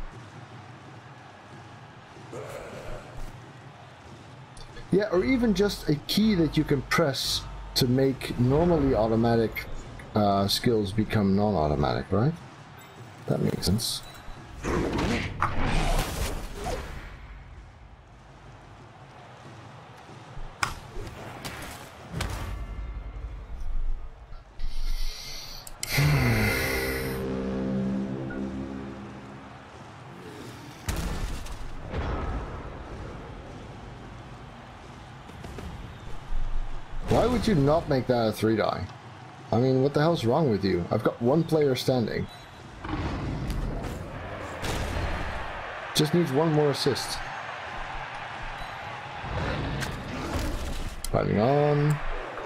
Yeah, or even just a key that you can press to make normally automatic uh, skills become non-automatic, right? That makes sense. Why would you not make that a three die? I mean, what the hell's wrong with you? I've got one player standing. Just needs one more assist. Fighting on.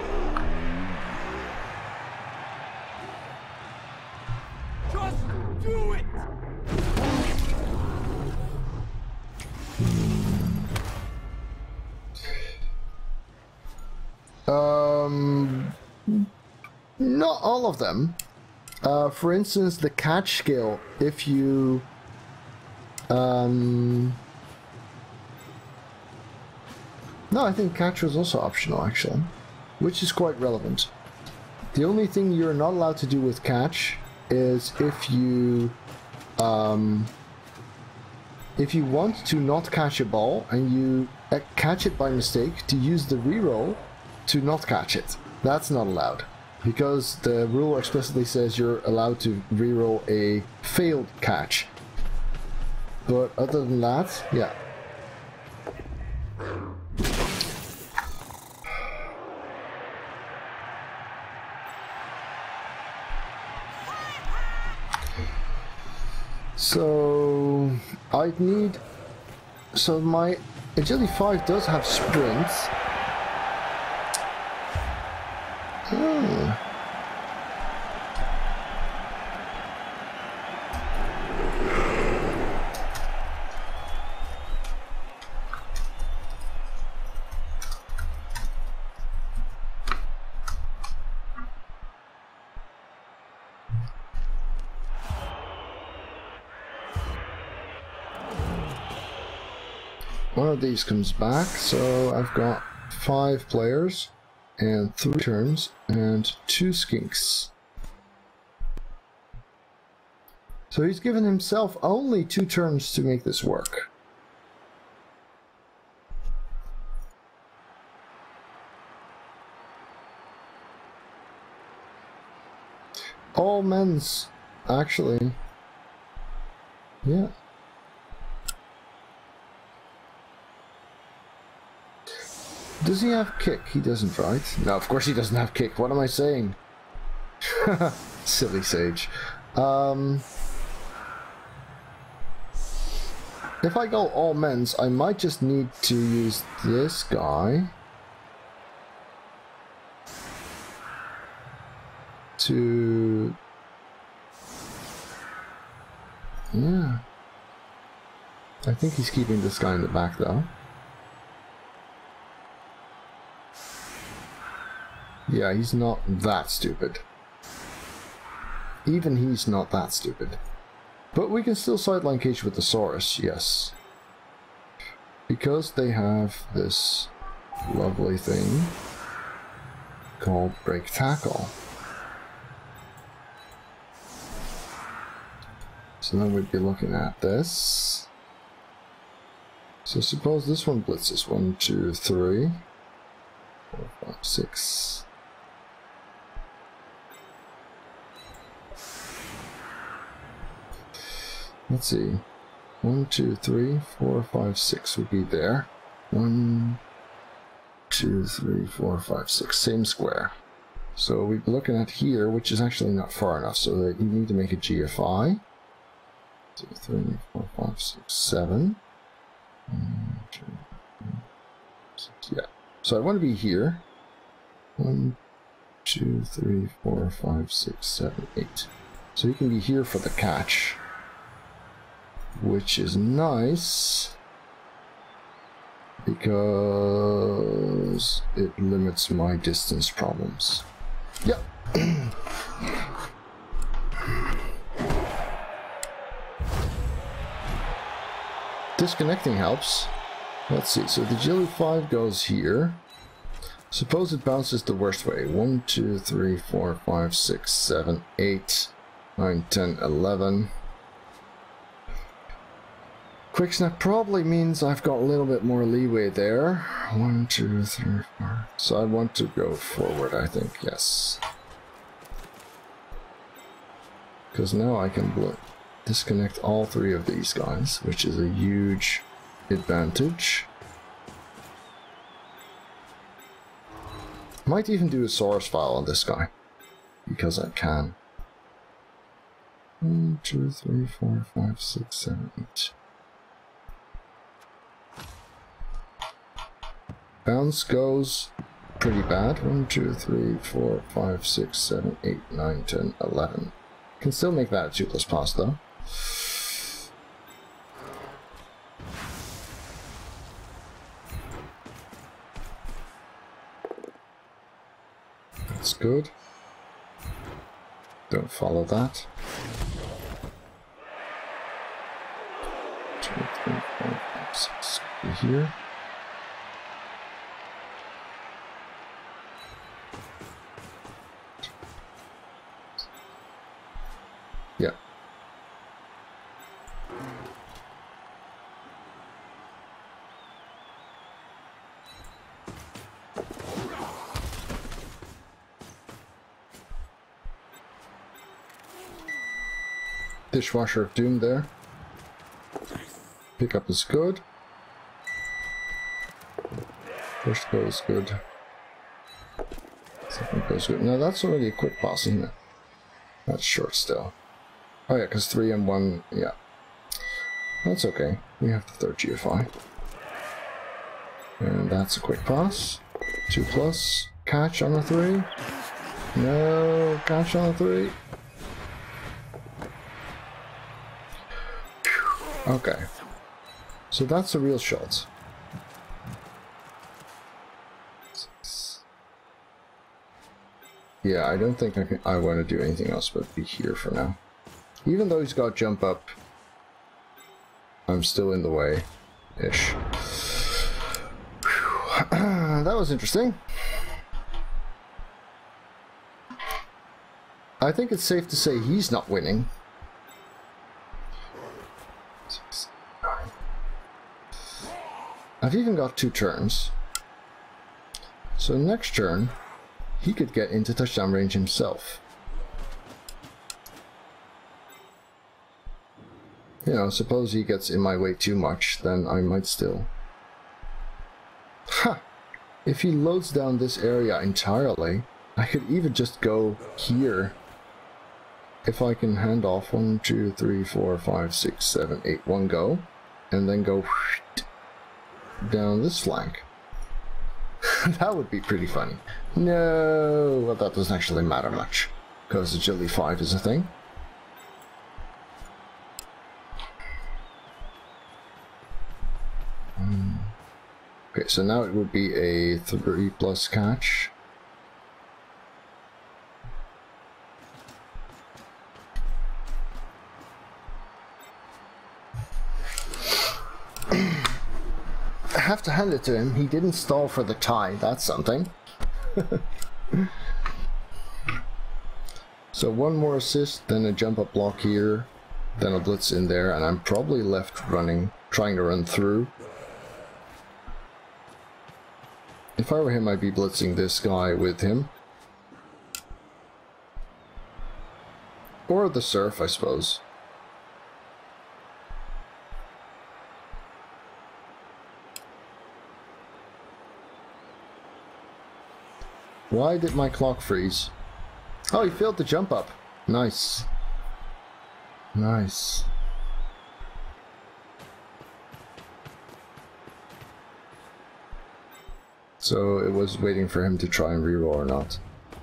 Just do it! Um, not all of them. Uh, for instance, the catch skill, if you... Um, no, I think catch was also optional, actually, which is quite relevant. The only thing you're not allowed to do with catch is if you... Um, if you want to not catch a ball and you uh, catch it by mistake, to use the reroll to not catch it. That's not allowed, because the rule explicitly says you're allowed to reroll a failed catch. But other than that, yeah. So I'd need... So my Agility five does have sprints. Hmm. One of these comes back, so I've got five players and three turns and two skinks. So he's given himself only two turns to make this work. All men's actually, yeah. Does he have kick? He doesn't, right? No, of course he doesn't have kick. What am I saying? Silly Sage. Um, if I go all men's, I might just need to use this guy to... Yeah. I think he's keeping this guy in the back, though. Yeah, he's not that stupid. Even he's not that stupid. But we can still sideline cage with the Saurus, yes. Because they have this lovely thing called break tackle. So then we'd be looking at this. So suppose this one blitzes. One, two, three, four, five, six. Let's see. One, two, three, four, five, six would be there. One, two, three, four, five, six. Same square. So we'd be looking at here, which is actually not far enough. So that you need to make a G F I. Two, three, four, five, six, seven. One, two, three, six. Yeah. So I want to be here. One, two, three, four, five, six, seven, eight. So you can be here for the catch. Which is nice because it limits my distance problems. Yep. Disconnecting helps. Let's see. So the Agility five goes here. Suppose it bounces the worst way. one, two, three, four, five, six, seven, eight, nine, ten, eleven. Quick snap probably means I've got a little bit more leeway there. One, two, three, four. So I want to go forward, I think, yes. Because now I can disconnect all three of these guys, which is a huge advantage. Might even do a source file on this guy, because I can. One, two, three, four, five, six, seven, eight. Bounce goes pretty bad. one, two, three, four, five, six, seven, eight, nine, ten, eleven. Can still make that a two plus pass though. That's good. Don't follow that. two, three, four, five, six. Be here. Yeah. Dishwasher of Doom there. Pickup is good. First go is good. Second go is good. Now that's already a quick pass, isn't it? That's short still. Oh yeah, because three and one, yeah. That's okay. We have the third G F I. And that's a quick pass. Two plus. Catch on a three. No, catch on a three. Okay. So that's a real shot. Six. Yeah, I don't think I can, I want to do anything else but be here for now. Even though he's got jump up, I'm still in the way, ish. That was interesting. I think it's safe to say he's not winning. Six, nine. I've even got two turns. So next turn, he could get into touchdown range himself. You know, suppose he gets in my way too much, then I might still... Ha! If he loads down this area entirely, I could even just go here. If I can hand off one, two, three, four, five, six, seven, eight, one go, and then go down this flank. That would be pretty funny. No, well, that doesn't actually matter much, because agility five is a thing. Um, okay, so now it would be a three plus catch. I have to hand it to him. He didn't stall for the tie. That's something. So one more assist, then a jump up block here, then a blitz in there, and I'm probably left running, trying to run through. If I were him, I'd be blitzing this guy with him. Or the surf, I suppose. Why did my clock freeze? Oh, he failed to jump up. Nice. Nice. So it was waiting for him to try and reroll or not.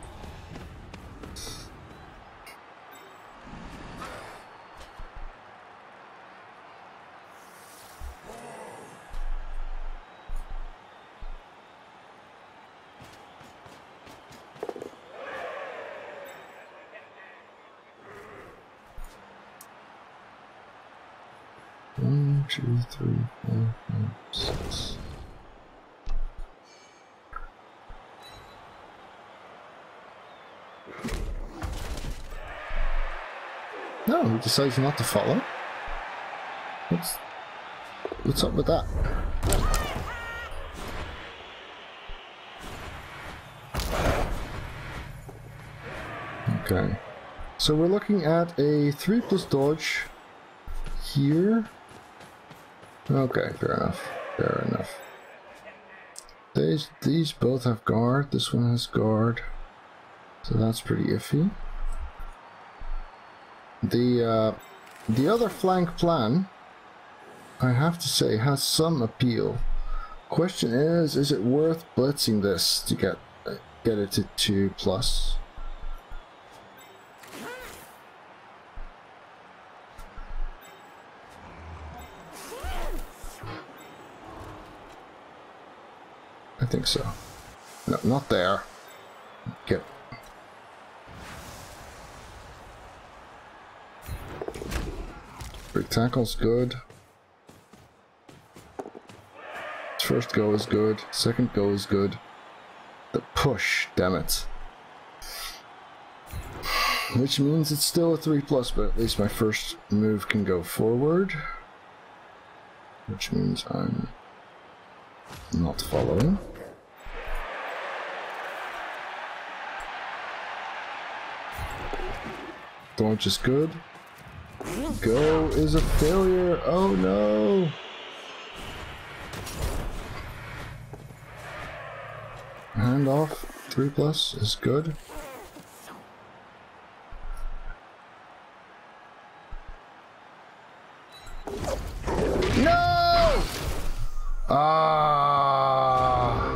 One, two, three, four, five, six. No, he decides not to follow. What's what's up with that? Okay, so we're looking at a three plus dodge here. Okay, fair enough. Fair enough. These these both have guard. This one has guard, so that's pretty iffy. The uh, the other flank plan, I have to say, has some appeal. Question is, is it worth blitzing this to get uh, get it to two plus? I think so. No, not there. Get. Big tackle's good. First go is good. Second go is good. The push, damn it. Which means it's still a three plus, but at least my first move can go forward. Which means I'm not following. Dodge is good. Go is a failure. Oh no. Hand off. Three plus is good. No! Ah.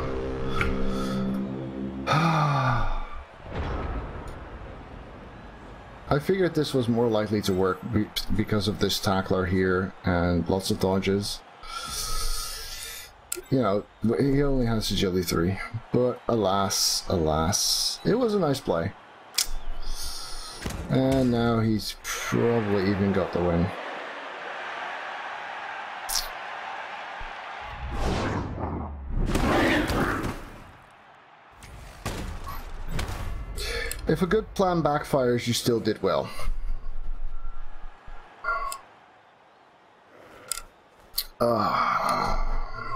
I figured this was more likely to work be because of this tackler here and lots of dodges. You know, he only has agility three, but alas, alas, it was a nice play. And now he's probably even got the win. If a good plan backfires, you still did well. Uh,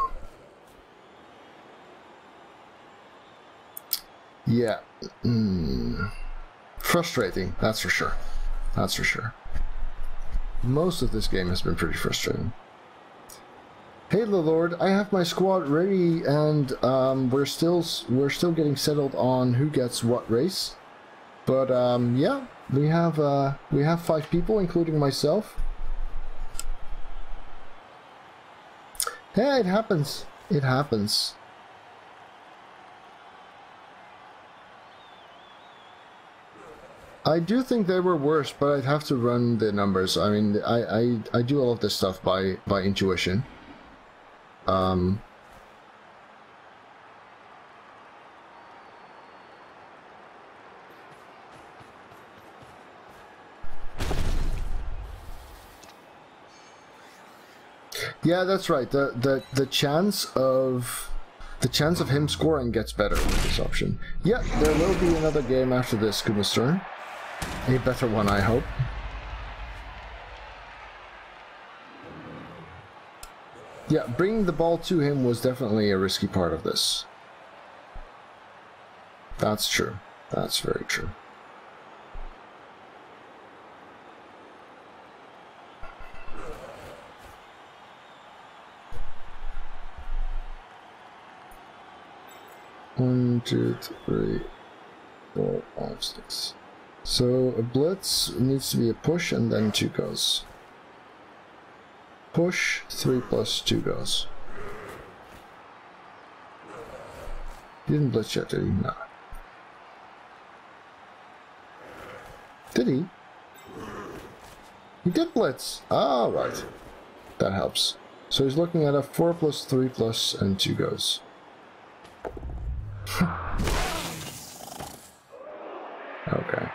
yeah. Mm. Frustrating, that's for sure. That's for sure. Most of this game has been pretty frustrating. Hey, Lord, I have my squad ready, and um, we're still we're still getting settled on who gets what race. But um, yeah, we have uh, we have five people, including myself. Hey, it happens. It happens. I do think they were worse, but I'd have to run the numbers. I mean, I I, I do all of this stuff by by intuition. Um. Yeah, that's right. The the the chance of the chance of him scoring gets better with this option. Yeah, there will be another game after this, goodness turn. A better one, I hope. Yeah, bringing the ball to him was definitely a risky part of this. That's true. That's very true. One, two, three, four, five, six. So a blitz needs to be a push and then two goes. Push, three plus two goes. He didn't blitz yet, did he? No. Did he? He did blitz. Ah, right. That helps. So he's looking at a four plus three plus and two goes. Okay.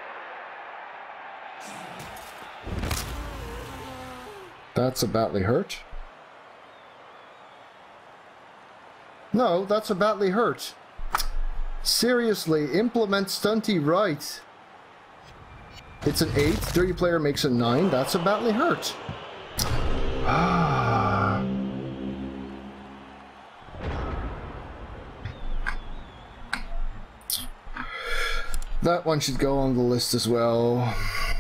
That's a badly hurt. No, that's a badly hurt. Seriously, implement stunty right. It's an eight, thirty player makes a nine, that's a badly hurt. Ah. That one should go on the list as well.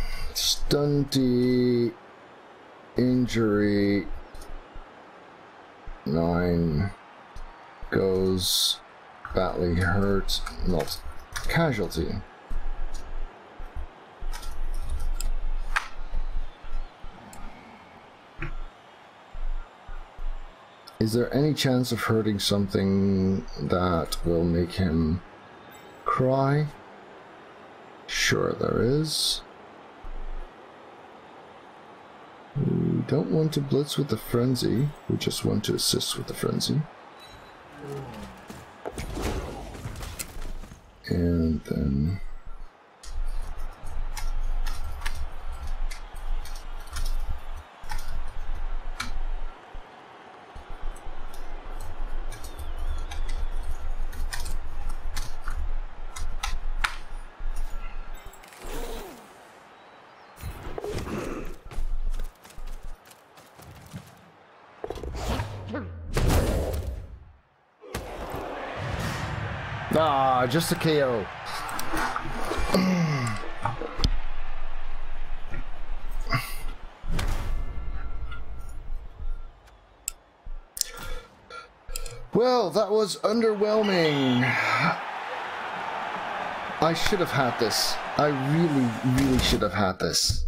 Stunty injury nine goes badly hurt, not casualty. Is there any chance of hurting something that will make him cry? Sure there is. We don't want to blitz with the frenzy, we just want to assist with the frenzy. And then... Ah, just a K O. Well, that was underwhelming. I should have had this. I really, really should have had this.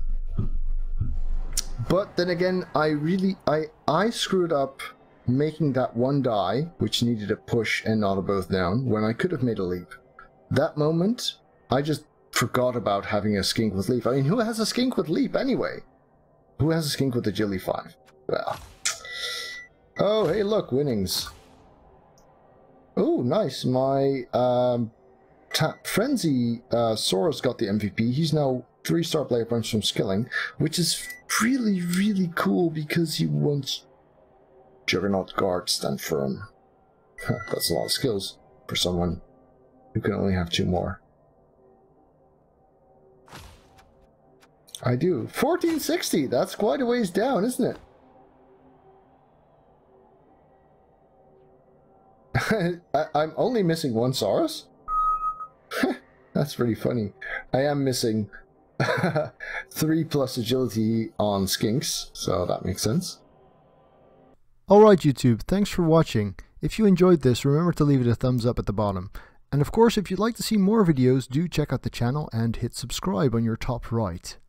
But then again, I really, I, I screwed up making that one die, which needed a push and not a both down, when I could have made a leap. That moment, I just forgot about having a skink with leap. I mean, who has a skink with leap anyway? Who has a skink with agility five? Well. Oh, hey, look, winnings. Oh, nice. My um, Frenzy uh, Soros got the M V P. He's now three-star player points from skilling, which is really, really cool because he wants Juggernaut Guard stand firm. That's a lot of skills for someone who can only have two more. I do. fourteen sixty! That's quite a ways down, isn't it? I, I'm only missing one Saurus? That's pretty funny. I am missing three plus agility on skinks, so that makes sense. Alright YouTube, thanks for watching. If you enjoyed this, remember to leave it a thumbs up at the bottom. And of course, if you'd like to see more videos, do check out the channel and hit subscribe on your top right.